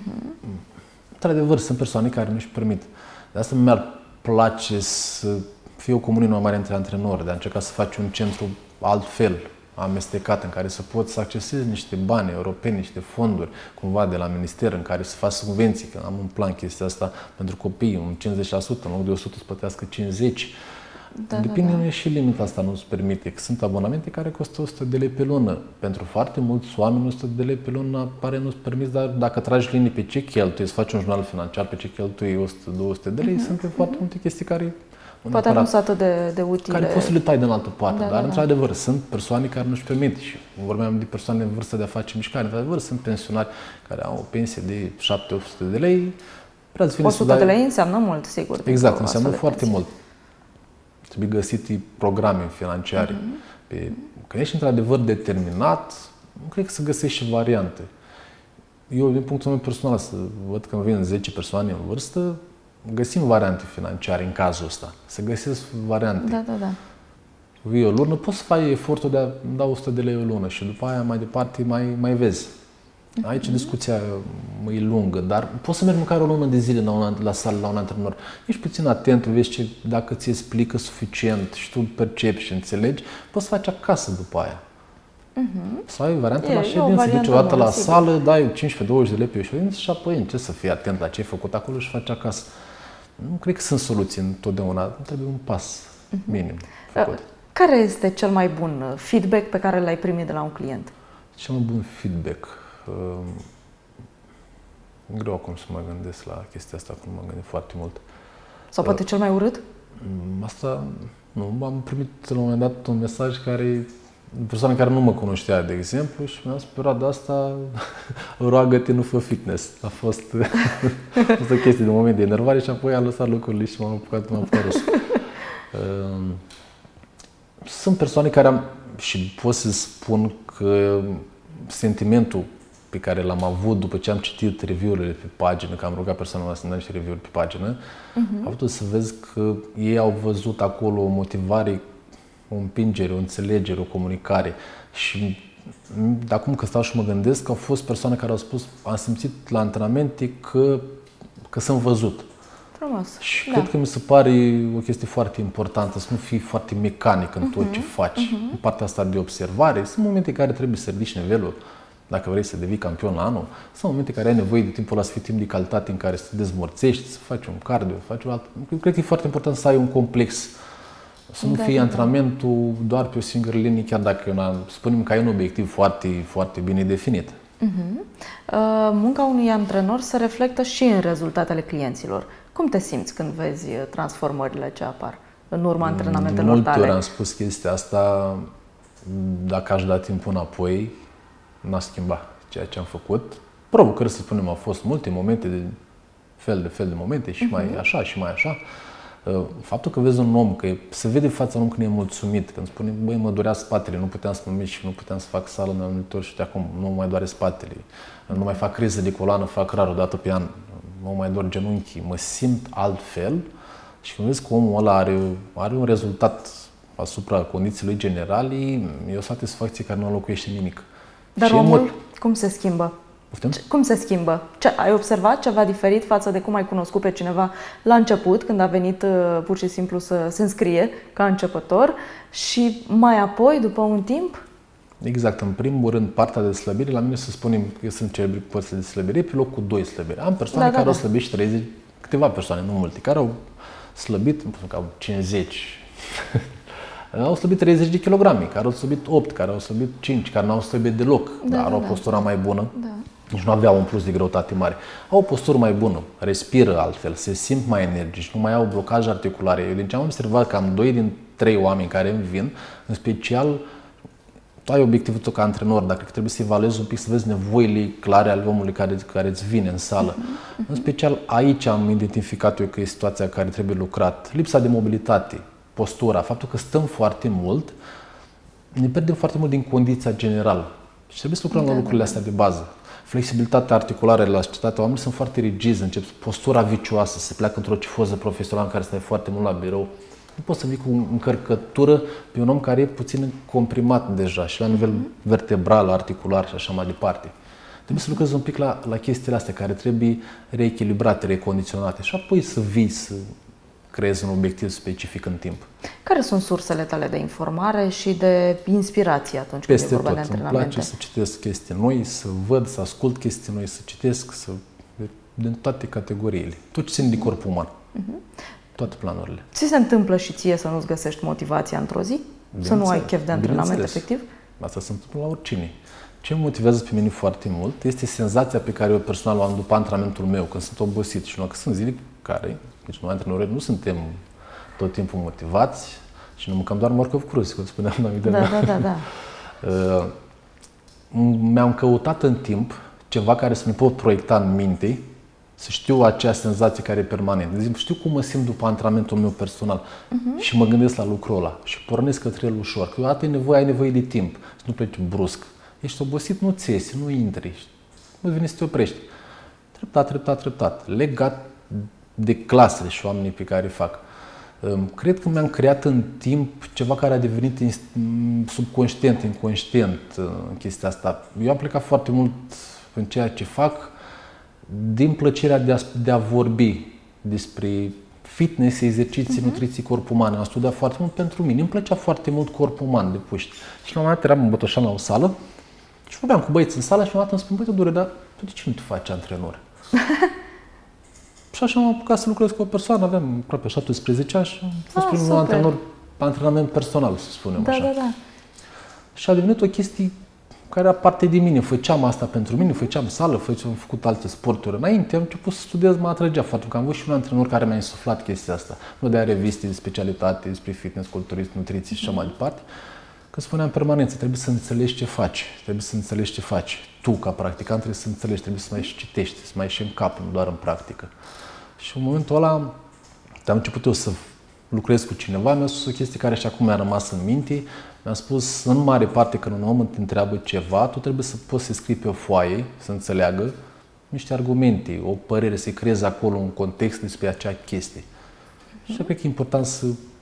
Într-adevăr, sunt persoane care nu-și permit. De asta mi-ar place să fie o comunie mare între antrenori, de a încerca să faci un centru altfel, amestecat, în care să poți să accesezi niște bani europeni, niște fonduri, cumva de la minister, în care să faci subvenții, că am un plan chestia asta pentru copii, un 50%, în loc de 100 să plătească 50%. Depinde și limita asta nu-ți permite. Că sunt abonamente care costă 100 de lei pe lună. Pentru foarte mulți oameni 100 de lei pe lună pare nu-ți permis, dar dacă tragi linii pe ce cheltui, să faci un jurnal financiar pe ce cheltui 100-200 de lei, sunt foarte multe chestii care poate nu sunt atât de utile. Care poți să le tai din altă parte, dar într-adevăr sunt persoane care nu-și permit și vorbeam de persoane în vârstă de a face mișcare, într-adevăr sunt pensionari care au o pensie de 700-800 de lei. 100 de lei înseamnă mult, sigur. Exact, înseamnă foarte mult. Trebuie găsite programe financiare. Când ești într-adevăr determinat, cred că să găsești și variante. Eu, din punctul meu personal, să văd că îmi vin 10 persoane în vârstă, găsim variante financiare în cazul ăsta. Să găsesc variante. Da. Vii o lună, poți să faci efortul de a da 100 de lei o lună și după aia mai departe mai vezi. Aici discuția e lungă, dar poți să mergi măcar o lună de zile la sală, la un antrenor. Ești puțin atent, vezi dacă ți explică suficient și tu percepi și înțelegi, poți să faci acasă după aia. Să ai varianta la ședință, deci o dată la sală, dai 15-20 de lei pe o ședință și apoi încerci să fii atent la ce ai făcut acolo și faci acasă. Nu cred că sunt soluții întotdeauna, trebuie un pas minim făcut. Care este cel mai bun feedback pe care l-ai primit de la un client? Cel mai bun feedback? Greu acum să mă gândesc la chestia asta, acum mă gândesc foarte mult. Sau poate cel mai urât? Asta, nu, am primit la un moment dat un mesaj persoană care nu mă cunoștea, de exemplu, și mi-a spus, perioada asta, roagă-te, nu fă fitness. A fost o chestie de moment de enervare și apoi a lăsat lucrurile și m-am apucat rus. Sunt persoane care și pot să spun că sentimentul pe care l-am avut după ce am citit review-urile pe pagină, că am rugat persoanele să-mi dea niște review-uri pe pagină, am putut să vezi că ei au văzut acolo o motivare, o împingere, o înțelegere, o comunicare. Și de acum că stau și mă gândesc că au fost persoane care au spus, am simțit la antrenamente că sunt văzut. Frumos. Și cred că mi se pare o chestie foarte importantă, să nu fii foarte mecanic în tot ce faci. În partea asta de observare, sunt momente în care trebuie să ridici nivelul, dacă vrei să devii campion la anul, sunt momente în care ai nevoie de timpul ăla să fii timp de calitate în care să te dezmorțești, să faci un cardio, să faci o altă. Cred că e foarte important să ai un complex. Să nu fie antrenamentul doar pe o singură linie, chiar dacă spunem că ai un obiectiv foarte, foarte bine definit. Munca unui antrenor se reflectă și în rezultatele clienților. Cum te simți când vezi transformările ce apar în urma antrenamentelor tale? Multe ori am spus chestia asta, dacă aș da timpul înapoi, n-aș schimba ceea ce am făcut. Provocări, să spunem, au fost multe momente, de fel de momente și mai așa și mai așa. Faptul că vezi un om, că se vede fața unui că e mulțumit, când spune, băi, mă durea spatele, nu puteam să mă mișc, nu puteam să fac sală în anumite ori și de acum nu mai doare spatele, nu mai fac criză de coloană, fac rar o dată pe an, nu mai dor genunchii, mă simt altfel și când vezi că omul ăla are un rezultat asupra condițiilor generale, e o satisfacție care nu înlocuiește nimic. Dar și omul cum se schimbă? Poftim? Cum se schimbă? Ai observat ceva diferit față de cum ai cunoscut pe cineva la început, când a venit pur și simplu să se înscrie ca începător și mai apoi, după un timp? Exact. În primul rând, partea de slăbire, la mine să spunem că eu sunt celebri părți de slăbire, pe locul 2 slăbire. Am persoane care au slăbit și 30, câteva persoane, nu multe, care au slăbit, cam 50, au slăbit 30 de kilograme, care au slăbit 8, care au slăbit 5, care n-au slăbit deloc, dar au o postură mai bună. Nici nu aveau un plus de greutate mare. Au o postură mai bună, respiră altfel, se simt mai energici, nu mai au blocaj articulare. Eu din ce am observat că am 2 din 3 oameni care îmi vin, în special, tu ai obiectivul tău ca antrenor, dacă trebuie să evaluezi un pic, să vezi nevoile clare ale omului care îți vine în sală. În special aici am identificat eu că e situația care trebuie lucrat. Lipsa de mobilitate, postura, faptul că stăm foarte mult, ne pierdem foarte mult din condiția generală. Și trebuie să lucrăm la lucrurile astea de bază. Flexibilitatea articulară, elasticitatea, oamenii sunt foarte rigizi, încep postura vicioasă, se pleacă într-o cifoză profesională în care stai foarte mult la birou. Nu poți să vii cu încărcătură pe un om care e puțin comprimat deja și la nivel vertebral, articular și așa mai departe. Trebuie să lucrezi un pic la chestiile astea care trebuie reechilibrate, recondiționate și apoi să vii să creezi un obiectiv specific în timp. Care sunt sursele tale de informare și de inspirație atunci când e vorba de antrenamente? Îmi place să citesc chestii noi, să văd, să ascult chestii noi, să citesc, din toate categoriile. Tot ce ține de corpul uman. Toate planurile. Ți se întâmplă și ție să nu-ți găsești motivația într-o zi? Să nu ai chef de antrenament efectiv? Asta se întâmplă la oricine. Ce mă motivează pe mine foarte mult este senzația pe care eu personal o am după antrenamentul meu, când sunt obosit și că sunt zile care, deci noi antrenorii nu suntem tot timpul motivați și nu mâncăm doar morcov cruz, cum spuneam la mine. Da. Mi-am căutat în timp ceva care să mi pot proiecta în minte, să știu acea senzație care e permanentă. De exemplu, știu cum mă simt după antrenamentul meu personal și mă gândesc la lucrul ăla și pornesc către el ușor. Că ai nevoie de timp, să nu pleci brusc. Ești obosit, nu ți iese, nu intri. Nu vine să te oprești. Treptat. Legat de clasele și oamenii pe care îi fac. Cred că mi-am creat în timp ceva care a devenit subconștient, inconștient în chestia asta. Eu am plecat foarte mult în ceea ce fac din plăcerea de a vorbi despre fitness, exerciții, nutriții, corp uman. Am studiat foarte mult pentru mine. Îmi plăcea foarte mult corpul uman de puști. Și la un moment dat eram îmbătoșan la o sală și vorbeam cu băieți în sală și la un moment dat îmi spun, băi, Tudore, dar tu de ce nu te faci antrenor? Și așa am apucat să lucrez cu o persoană, aveam aproape 17 ani și am fost primul antrenament personal, să spunem așa. Da. Și a devenit o chestie care era parte de mine. Făceam asta pentru mine, făceam sală, am făcut alte sporturi înainte, am început să studiez, mă atrăgea faptul că am văzut și un antrenor care mi-a insuflat chestia asta. Nu de a reviste de specialitate, despre fitness, culturism, nutriție și așa mai departe. Că spuneam în permanență, trebuie să înțelegi ce faci, trebuie să înțelegi ce faci. Tu, ca practicant, trebuie să înțelegi, trebuie să mai și citești, să mai și în cap, nu doar în practică. Și în momentul ăla am început eu să lucrez cu cineva, mi-a spus o chestie care și acum mi-a rămas în minte. Mi-a spus în mare parte când un om te întreabă ceva, tu trebuie să poți să scrii pe o foaie, să înțeleagă niște argumente, o părere, să creezi acolo un context despre acea chestie. Și cred că e important să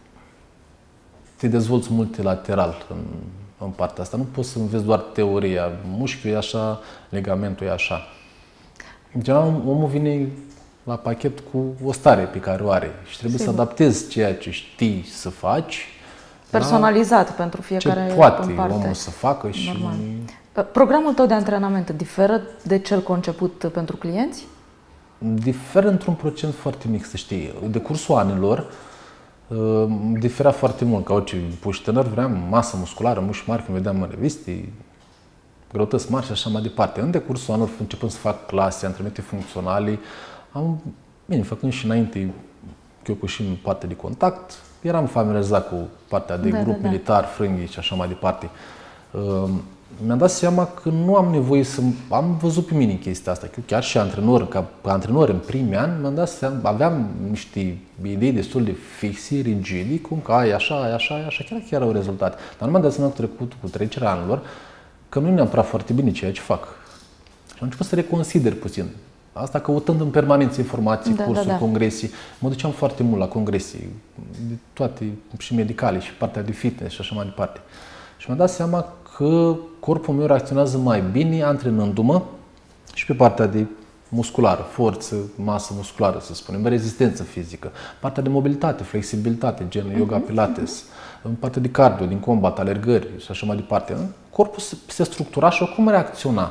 te dezvolți multilateral în partea asta. Nu poți să înveți doar teoria. Mușchiul e așa, ligamentul e așa. În general, omul vine la pachet cu o stare pe care o are și trebuie să adaptezi ceea ce știi să faci personalizat pentru fiecare ce poate în parte. omul să facă și... Normal. Programul tău de antrenament diferă de cel conceput pentru clienți? Diferă într-un procent foarte mic, să știi. De cursul anilor diferea foarte mult. Ca orice puși tânăr, vreau masă musculară, mușchi mari, când vedeam în reviste, greutăți mari și așa mai departe. În decursul anilor, începând să fac clase, antrenamente funcționale, făcând și înainte, eu și în partea de contact, eram familiarizat cu partea de grup militar, frânghii și așa mai departe. Mi-am dat seama că nu am nevoie să... Am văzut pe mine chestia asta. Eu chiar și antrenor, ca antrenor în primii ani, mi-am dat seama, aveam niște idei destul de fixe, rigide, cum că ai așa, ai așa, ai așa, chiar au rezultate. Dar nu mi-am dat seama cu trecerea anilor că nu e neapărat foarte bine ceea ce fac. Și am început să reconsider puțin. Asta căutând în permanență informații, cursuri, congresii. Mă duceam foarte mult la congresii, de toate, și medicale, și partea de fitness și așa mai departe. Și mi-am dat seama că corpul meu reacționează mai bine antrenându-mă și pe partea de musculară, forță, masă musculară, să spunem, rezistență fizică, partea de mobilitate, flexibilitate, gen yoga, pilates, partea de cardio, din combat, alergări și așa mai departe. Corpul se structura și oricum reacționa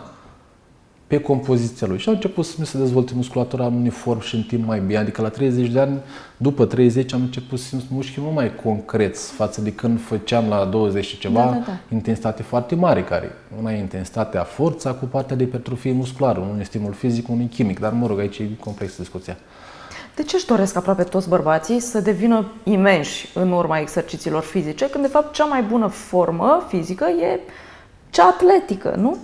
pe compoziția lui. Și a început să mi se dezvolte musculatura în uniform și în timp mai bine. Adică la 30 de ani, după 30, am început să simt mușchii mult mai concreți față de când făceam la 20 și ceva intensitate foarte mare, care una e intensitatea, forța cu partea de hipertrofie musculară, unul e stimul fizic, unul e chimic, dar mă rog, aici e complexă discuția. De ce își doresc aproape toți bărbații să devină imensi în urma exercițiilor fizice, când de fapt cea mai bună formă fizică e cea atletică, nu?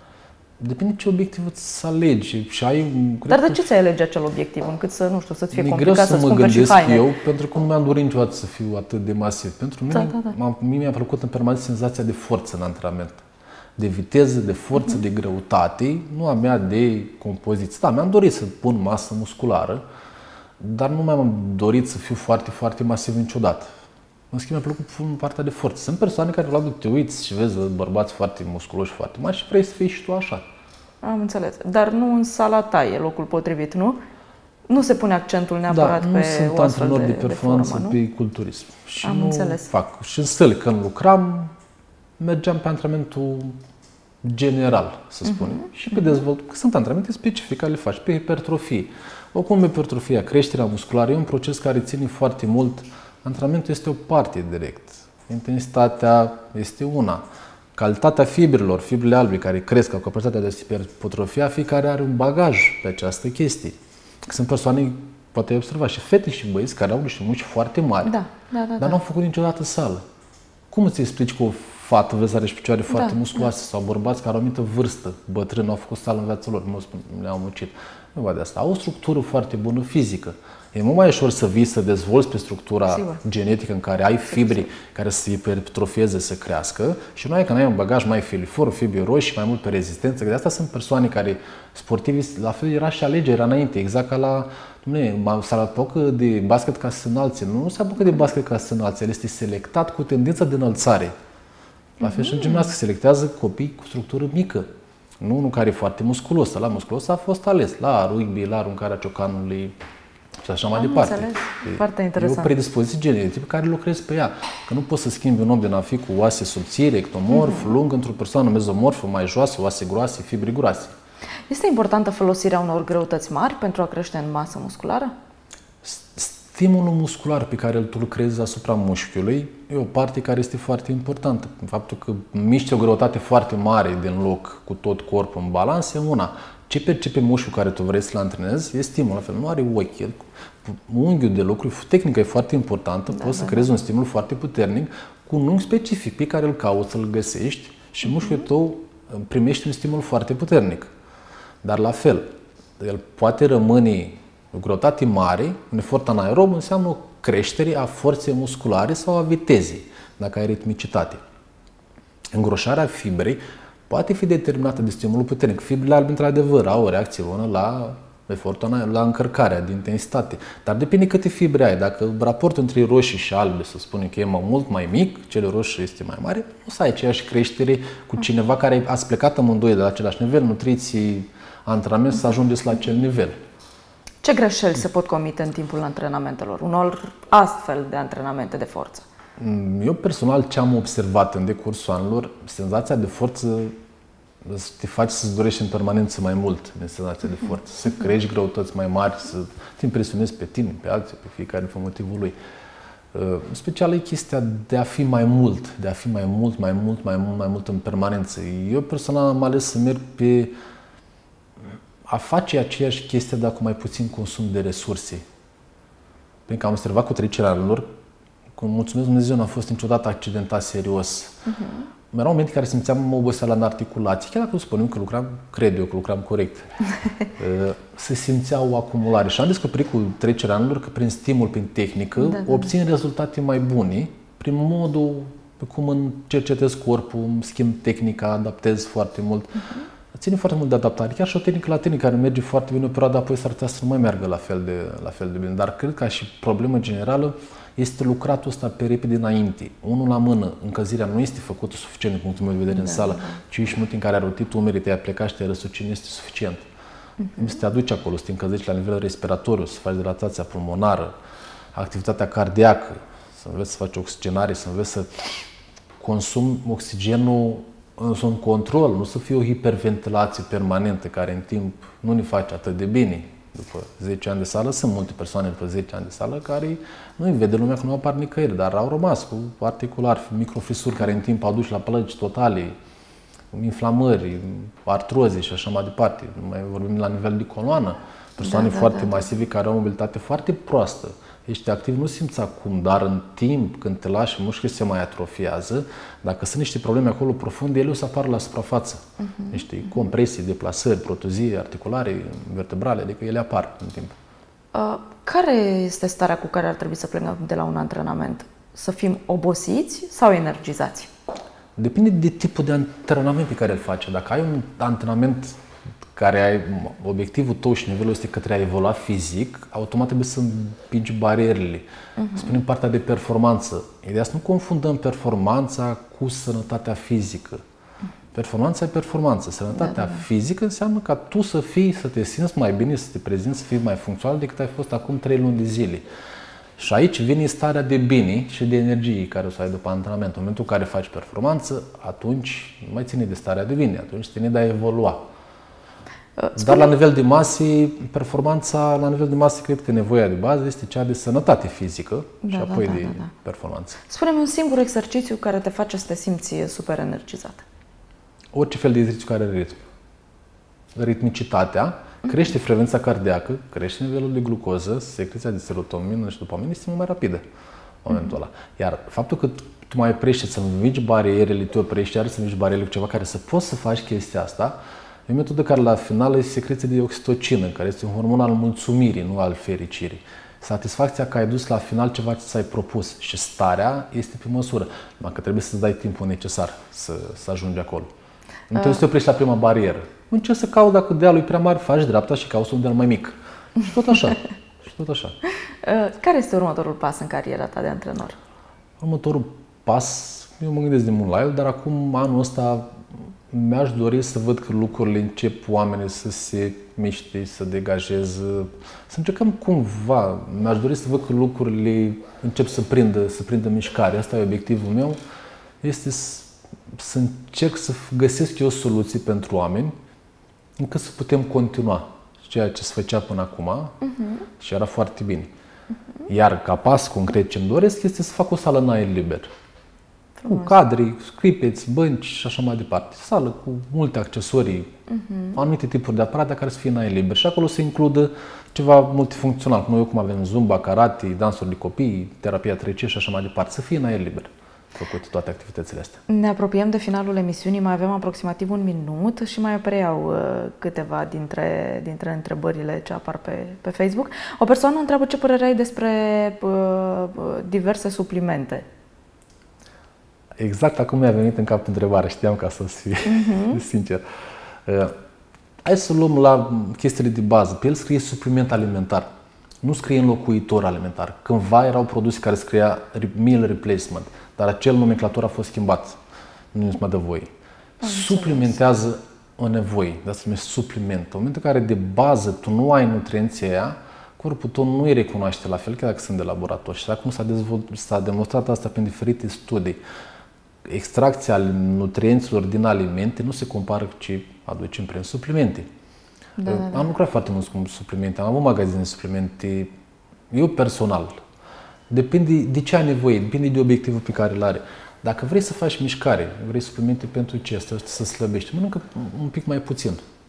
Depinde ce obiectiv îți alegi și ai... Dar de ce ți-ai alege acel obiectiv? Încât să, nu știu, să-ți fie complicat să-ți cumperi și haine? E greu să mă gândesc eu, pentru că nu mi-am dorit niciodată să fiu atât de masiv. Pentru mine, mie mi-a plăcut în permanență senzația de forță în antrenament. De viteză, de forță, de greutate, nu a mea de compoziție. Da, mi-am dorit să pun masă musculară, dar nu mi-am dorit să fiu foarte, foarte masiv niciodată. În schimb, mi-a plăcut partea de forță. Sunt persoane care la te uiți și vezi bărbați foarte musculoși, foarte mari și vrei să fii și tu așa. Am înțeles. Dar nu în sala ta e locul potrivit, nu? Nu se pune accentul neapărat pe o astfel de performanță, pe culturism. Și am înțeles. Fac. Și în săli, când lucram, mergeam pe antrenamentul general, să spunem. Și pe dezvoltare. Sunt antrenamente specifice care le faci, pe hipertrofie. Oricum, hipertrofia, creșterea musculară, e un proces care ține foarte mult. Antrenamentul este o parte direct. Intensitatea este una. Calitatea fibrilor, fibrele albe care cresc ca capacitatea de hipertrofia, fiecare are un bagaj pe această chestie. Sunt persoane, poate ai observat, și fete și băieți care au niște mușchi foarte mari, dar nu au făcut niciodată sală. Cum îți explici că o fată, vezi, are și picioare foarte musculoase sau bărbați care au o anumită vârstă, bătrâni, au făcut sală în viața lor, mulți le-au muncit. Nu va de asta. Au o structură foarte bună fizică. E mult mai ușor să vii, să dezvolți pe structura genetică în care ai fibri care să se hipertrofieze, să crească și nu ai că n-ai un bagaj mai filifor, fibri roșii, mai mult pe rezistență. De asta sunt persoane care, sportivi, la fel era și alegerea înainte, exact ca la, s-ar apucă de basket ca să se înalțe. Nu se apucă de basket ca să se înalțe, el este selectat cu tendința de înălțare. La fel și în gimnastică selectează copii cu structură mică. Nu unul care e foarte musculos. La musculos a fost ales la rugby, la aruncarea ciocanului și așa mai departe. Foarte interesant. E o predispoziție genetică pe care lucrezi pe ea. Că nu poți să schimbi un om din a fi cu oase subțiri, ectomorf, lung, într-o persoană mezomorfă, mai joasă, oase groase, fibri groase. Este importantă folosirea unor greutăți mari pentru a crește în masă musculară? Stimulul muscular pe care îl lucrezi asupra mușchiului e o parte care este foarte importantă. Faptul că miști o greutate foarte mare din loc cu tot corpul în balans e una. Ce percepe mușchiul care tu vrei să-l antrenezi e stimul. La fel, nu are ochi. Unghiul de lucru, tehnica e foarte importantă, poți să creezi un stimul foarte puternic cu un unghi specific pe care îl cauți, să-l găsești și mușchiul tău primește un stimul foarte puternic. Dar la fel, el poate rămâne o greutate mare, un efort anaerob înseamnă o creșterii a forței musculare sau a vitezei, dacă ai ritmicitate. Îngroșarea fibrei poate fi determinată de stimulul puternic. Fibrele albe, într-adevăr, au o reacție bună la efortul, la încărcarea de intensitate. Dar depinde câte fibre ai. Dacă raportul între roșii și albe, să spunem că e mult mai mic, cele roșii este mai mare, o să ai aceeași creștere cu cineva care ați plecat amândoi de la același nivel, nutriții, antrenament, să ajungeți la acel nivel. Ce greșeli se pot comite în timpul antrenamentelor, unor astfel de antrenamente de forță? Eu personal ce am observat în decursul anilor, senzația de forță te face să-ți dorești în permanență mai mult din senzația de forță, să crești greutăți mai mari, să te impresionezi pe tine, pe alții, pe fiecare pe motivul lui. În special e chestia de a fi mai mult, de a fi mai mult în permanență. Eu personal am ales să merg pe a face aceeași chestie, dar cu mai puțin consum de resurse. Pentru că am observat cu trecerea anilor, cu mulțumesc Dumnezeu, nu am fost niciodată accidentat serios. Erau momente în care simțeam oboseală în articulații, chiar dacă spunem că lucram, cred eu că lucram corect. Se simțea o acumulare. Și am descoperit cu trecerea anilor că prin stimul, prin tehnică, obțin rezultate mai bune, prin modul pe cum îmi cercetez corpul, îmi schimb tehnica, adaptez foarte mult. Ține foarte mult de adaptare. Chiar și o tehnică la tehnică care merge foarte bine o perioadă, apoi s-ar putea să nu mai meargă la fel de bine. Dar cred că și problemă generală este lucratul ăsta pe repede înainte. Unul la mână, încălzirea nu este făcută suficient din punctul meu de vedere în sală. 5 minute în care ai rotit umerii, te-ai plecat și te-ai răsucit, nu este suficient. Să te aduci acolo, să te încălzești la nivel respiratoriu, să faci dilatația pulmonară, activitatea cardiacă, să înveți să faci oxigenare, să înveți să consumi oxigenul în control, nu să fie o hiperventilație permanentă care în timp nu ne face atât de bine. După 10 ani de sală, sunt multe persoane după 10 ani de sală care nu-i vede lumea că nu apar nicăieri, dar au rămas cu articulari, microfrisuri care în timp au dus la plăci totale, inflamări, artroze și așa mai departe. Nu mai vorbim la nivel de coloană, persoane foarte masive care au o mobilitate foarte proastă. Ești activ, nu simți acum, dar în timp, când te lași, mușchii se mai atrofiază, dacă sunt niște probleme acolo profunde, ele o să apară la suprafață. Niște compresii, deplasări, protuzii articulare, vertebrale, adică ele apar în timp. Care este starea cu care ar trebui să plecăm de la un antrenament? Să fim obosiți sau energizați? Depinde de tipul de antrenament pe care îl faci. Dacă ai un antrenament care ai obiectivul tău și nivelul este către a evolua fizic, automat trebuie să împingi barierele. Spunem partea de performanță. Ideea să nu confundăm performanța cu sănătatea fizică. Performanța e performanță. Sănătatea fizică înseamnă ca tu să te simți mai bine, să te prezinți, să fii mai funcțional decât ai fost acum 3 luni de zile. Și aici vine starea de bine și de energie care o să ai după antrenament. În momentul în care faci performanță, atunci nu mai ține de starea de bine, atunci ține de a evolua. Dar la nivel de mase, performanța, la nivel de mase, cred că nevoia de bază este cea de sănătate fizică și apoi de performanță. Spune-mi un singur exercițiu care te face să te simți super energizat. Orice fel de exercițiu care are ritm. Ritmicitatea crește frecvența cardiacă, crește nivelul de glucoză, secreția de serotonină și dopamină este mult mai rapidă în momentul ăla. Iar faptul că tu mai oprești să învingi barierele, tu oprești iar să învingi barierele cu ceva care să poți să faci chestia asta, e o metodă care la final este secreția de oxitocină, care este un hormon al mulțumirii, nu al fericirii. Satisfacția că ai dus la final ceva ce ți-ai propus și starea este pe măsură. Numai că trebuie să-ți dai timpul necesar să ajungi acolo. Nu trebuie să te oprești la prima barieră. Încerci să cauți, dacă dealul e prea mare, faci dreapta și cauți un deal mai mic. Și tot așa. Care este următorul pas în cariera ta de antrenor? Următorul pas, eu mă gândesc de mult la el, dar acum, anul ăsta, mi-aș dori să văd că lucrurile încep oamenii să se miște, să degajeze, să încercăm cumva. Mi-aș dori să văd că lucrurile încep să prindă mișcare. Asta e obiectivul meu, este să încerc să găsesc eu soluții pentru oameni încât să putem continua ceea ce se făcea până acum și era foarte bine. Iar ca pas concret ce-mi doresc este să fac o sală în aer liber. Cu cadre, scripeți, bănci și așa mai departe. Sală cu multe accesorii, anumite tipuri de aparate care să fie în aer liber. Și acolo se includă ceva multifuncțional, cum noi cum avem zumba, karate, dansuri de copii, terapia 3C și așa mai departe. Să fie în aer liber. făcut toate activitățile astea. Ne apropiem de finalul emisiunii, mai avem aproximativ 1 minut și mai preiau câteva dintre întrebările ce apar pe Facebook. O persoană întreabă ce părere ai despre diverse suplimente. Exact acum mi-a venit în cap întrebarea, știam ca să fiu sincer. Hai să luăm la chestiile de bază. Pe el scrie supliment alimentar. Nu scrie înlocuitor alimentar. Cândva erau produse care scria meal replacement, dar acel nomenclator a fost schimbat. Nu se mai dă voie. Suplimentează o nevoie. De asta se numește supliment. În momentul în care de bază tu nu ai nutrienții aia, corpul tău nu îi recunoaște la fel, chiar dacă sunt de laborator. Și acum s-a demonstrat asta prin diferite studii. Extracția nutrienților din alimente nu se compară cu ce aducem prin suplimente. Am lucrat foarte mult cu suplimente, am avut magazine de suplimente, eu personal. Depinde de ce ai nevoie, depinde de obiectivul pe care îl are. Dacă vrei să faci mișcare, vrei suplimente pentru ce? Să slăbești, mănâncă un pic mai puțin.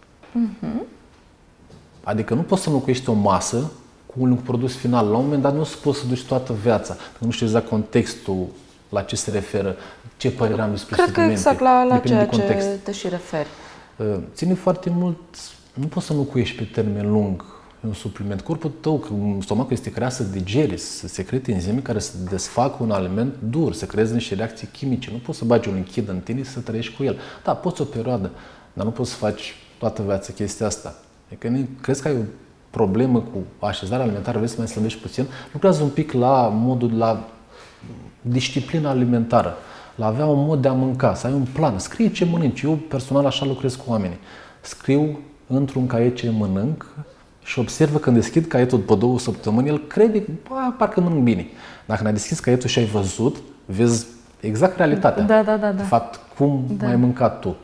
Adică nu poți să înlocuiești o masă cu un produs final. La un moment dat nu poți să duci toată viața. Nu știu exact contextul, la ce se referă, ce părere am despre suplimente. Cred că exact la ceea ce te și referi. Ține foarte mult, nu poți să înlocuiești pe termen lung un supliment. Corpul tău, stomacul este creat să digere, să secrete enzime care să desfacă un aliment dur, să creeze niște reacții chimice. Nu poți să bagi un lichid în tine și să trăiești cu el. Da, poți o perioadă, dar nu poți să faci toată viața chestia asta. Adică crezi că ai o problemă cu așezarea alimentară, vrei să mai slăbești puțin, lucrează un pic la modul, la disciplina alimentară, la avea un mod de a mânca, să ai un plan, scrie ce mănânci. Eu personal așa lucrez cu oamenii. Scriu într-un caiet ce mănânc și observă când deschid caietul după 2 săptămâni, el crede că parcă mănânc bine. Dacă n-ai deschis caietul și ai văzut, vezi exact realitatea. Da. De fapt, cum ai mâncat tu.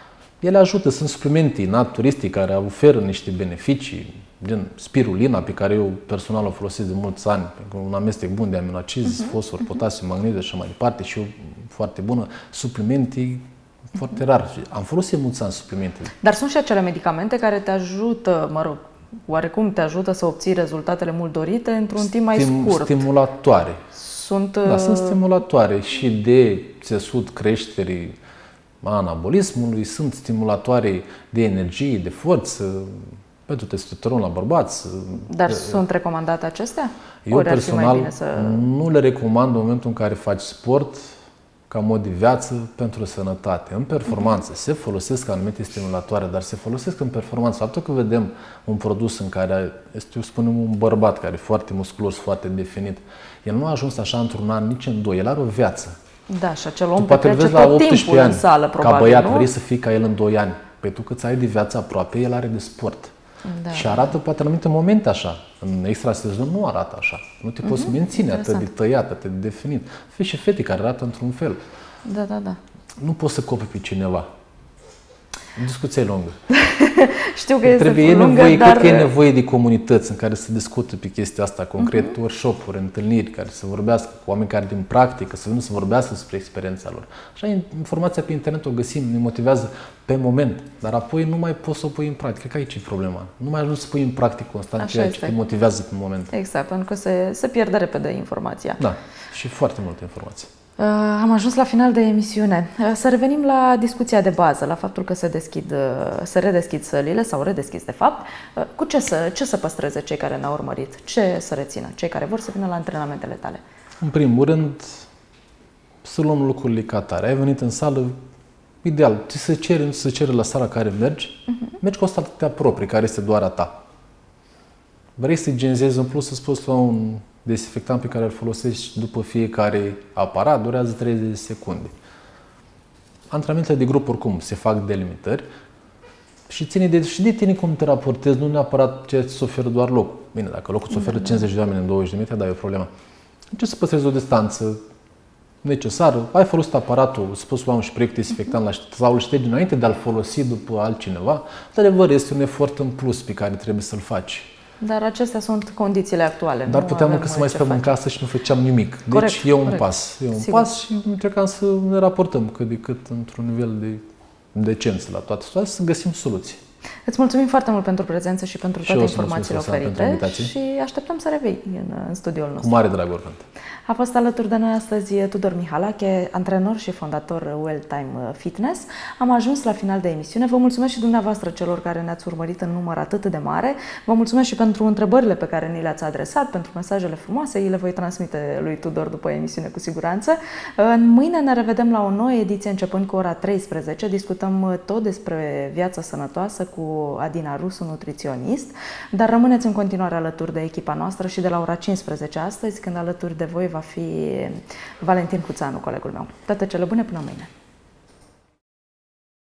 Ele ajută, sunt suplimente naturistii care oferă niște beneficii, gen spirulina, pe care eu personal o folosesc de mulți ani, un amestec bun de aminoacizi, fosfor, potasiu, magneziu și așa mai departe, și eu foarte bună. Suplimente foarte rar. Am folosit mulți ani suplimente. Dar sunt și acele medicamente care te ajută, oarecum te ajută să obții rezultatele mult dorite într-un timp mai scurt. Stimulatoare. Sunt stimulatoare și de țesut creșterii anabolismului, sunt stimulatoare de energie, de forță, pentru testosteron la bărbați. Dar sunt recomandate acestea? Eu personal nu le recomand în momentul în care faci sport ca mod de viață pentru sănătate. În performanță se folosesc anumite stimulatoare, dar se folosesc în performanță. Faptul că vedem un produs în care este, eu spunem, un bărbat care e foarte musculos, foarte definit, el nu a ajuns așa într-un an, nici în 2, el are o viață. Da, și acel om petrece tot timpul în sală, probabil, ca băiat, vrei să fii ca el în 2 ani. Păi tu cât ai de viață aproape, el are de sport. Da. Și arată poate în anumite momente așa. În extrasezon nu arată așa. Nu te poți menține atât de tăiat, atât de definit. Fii și fete care arată într-un fel. Da. Nu poți să copii pe cineva. Discuția e lungă. Știu că este lungă, dar... Cred că e nevoie de comunități în care să discute pe chestia asta, concret, workshop-uri, întâlniri, care să vorbească cu oameni care din practică, să vină să vorbească despre experiența lor. Așa, informația pe internet o găsim, ne motivează pe moment, dar apoi nu mai poți să o pui în practică. Că aici e problema. Nu mai ajungi să pui în practică constant ceea ce te motivează pe moment. Exact, pentru că se pierde repede informația. Da, și foarte multă informație. Am ajuns la final de emisiune. Să revenim la discuția de bază, la faptul că se redeschid sălile sau redeschis de fapt. Cu ce să păstreze cei care ne-au urmărit? Ce să rețină cei care vor să vină la antrenamentele tale? În primul rând, să luăm lucrurile ca tare. Ai venit în sală, ideal, ți se cere la sala care mergi, mergi cu o statutea proprie, care este doar a ta. Vrei să igienizezi în plus, să-ți poți lua un desinfectant pe care îl folosești după fiecare aparat, durează 30 de secunde. Antrenamentele de grup oricum se fac delimitări și ține și de tine cum te raportezi, nu neapărat ce îți oferă doar locul. Bine, dacă locul îți oferă 50 de oameni în 20 de metri, da, e o problemă. Încerci să păstrezi o distanță necesară, ai folosit aparatul, îți poți lua un proiect desinfectant sau îl ștergi înainte de a-l folosi după altcineva, de adevăr este un efort în plus pe care trebuie să-l faci. Dar acestea sunt condițiile actuale. Dar puteam încă să mai stăm în casă și nu făceam nimic. Corect, deci e un pas. E un pas și încercam să ne raportăm cât de cât într-un nivel de decență la toate situații, să găsim soluții. Îți mulțumim foarte mult pentru prezență și pentru toate informațiile oferite și așteptăm să revii în studioul nostru. Cu mare drag, oricând. A fost alături de noi astăzi Tudor Mihalache, antrenor și fondator Welltime Fitness. Am ajuns la final de emisiune. Vă mulțumesc și dumneavoastră celor care ne-ați urmărit în număr atât de mare. Vă mulțumesc și pentru întrebările pe care ni le-ați adresat, pentru mesajele frumoase. Îi le voi transmite lui Tudor după emisiune cu siguranță. Mâine ne revedem la o nouă ediție începând cu ora 13. Discutăm tot despre viața sănătoasă cu Adina Rusu, nutriționist. Dar rămâneți în continuare alături de echipa noastră și de la ora 15 astăzi, când alături de voi va fi Valentin Cuțanu, colegul meu. Toate cele bune, până mâine!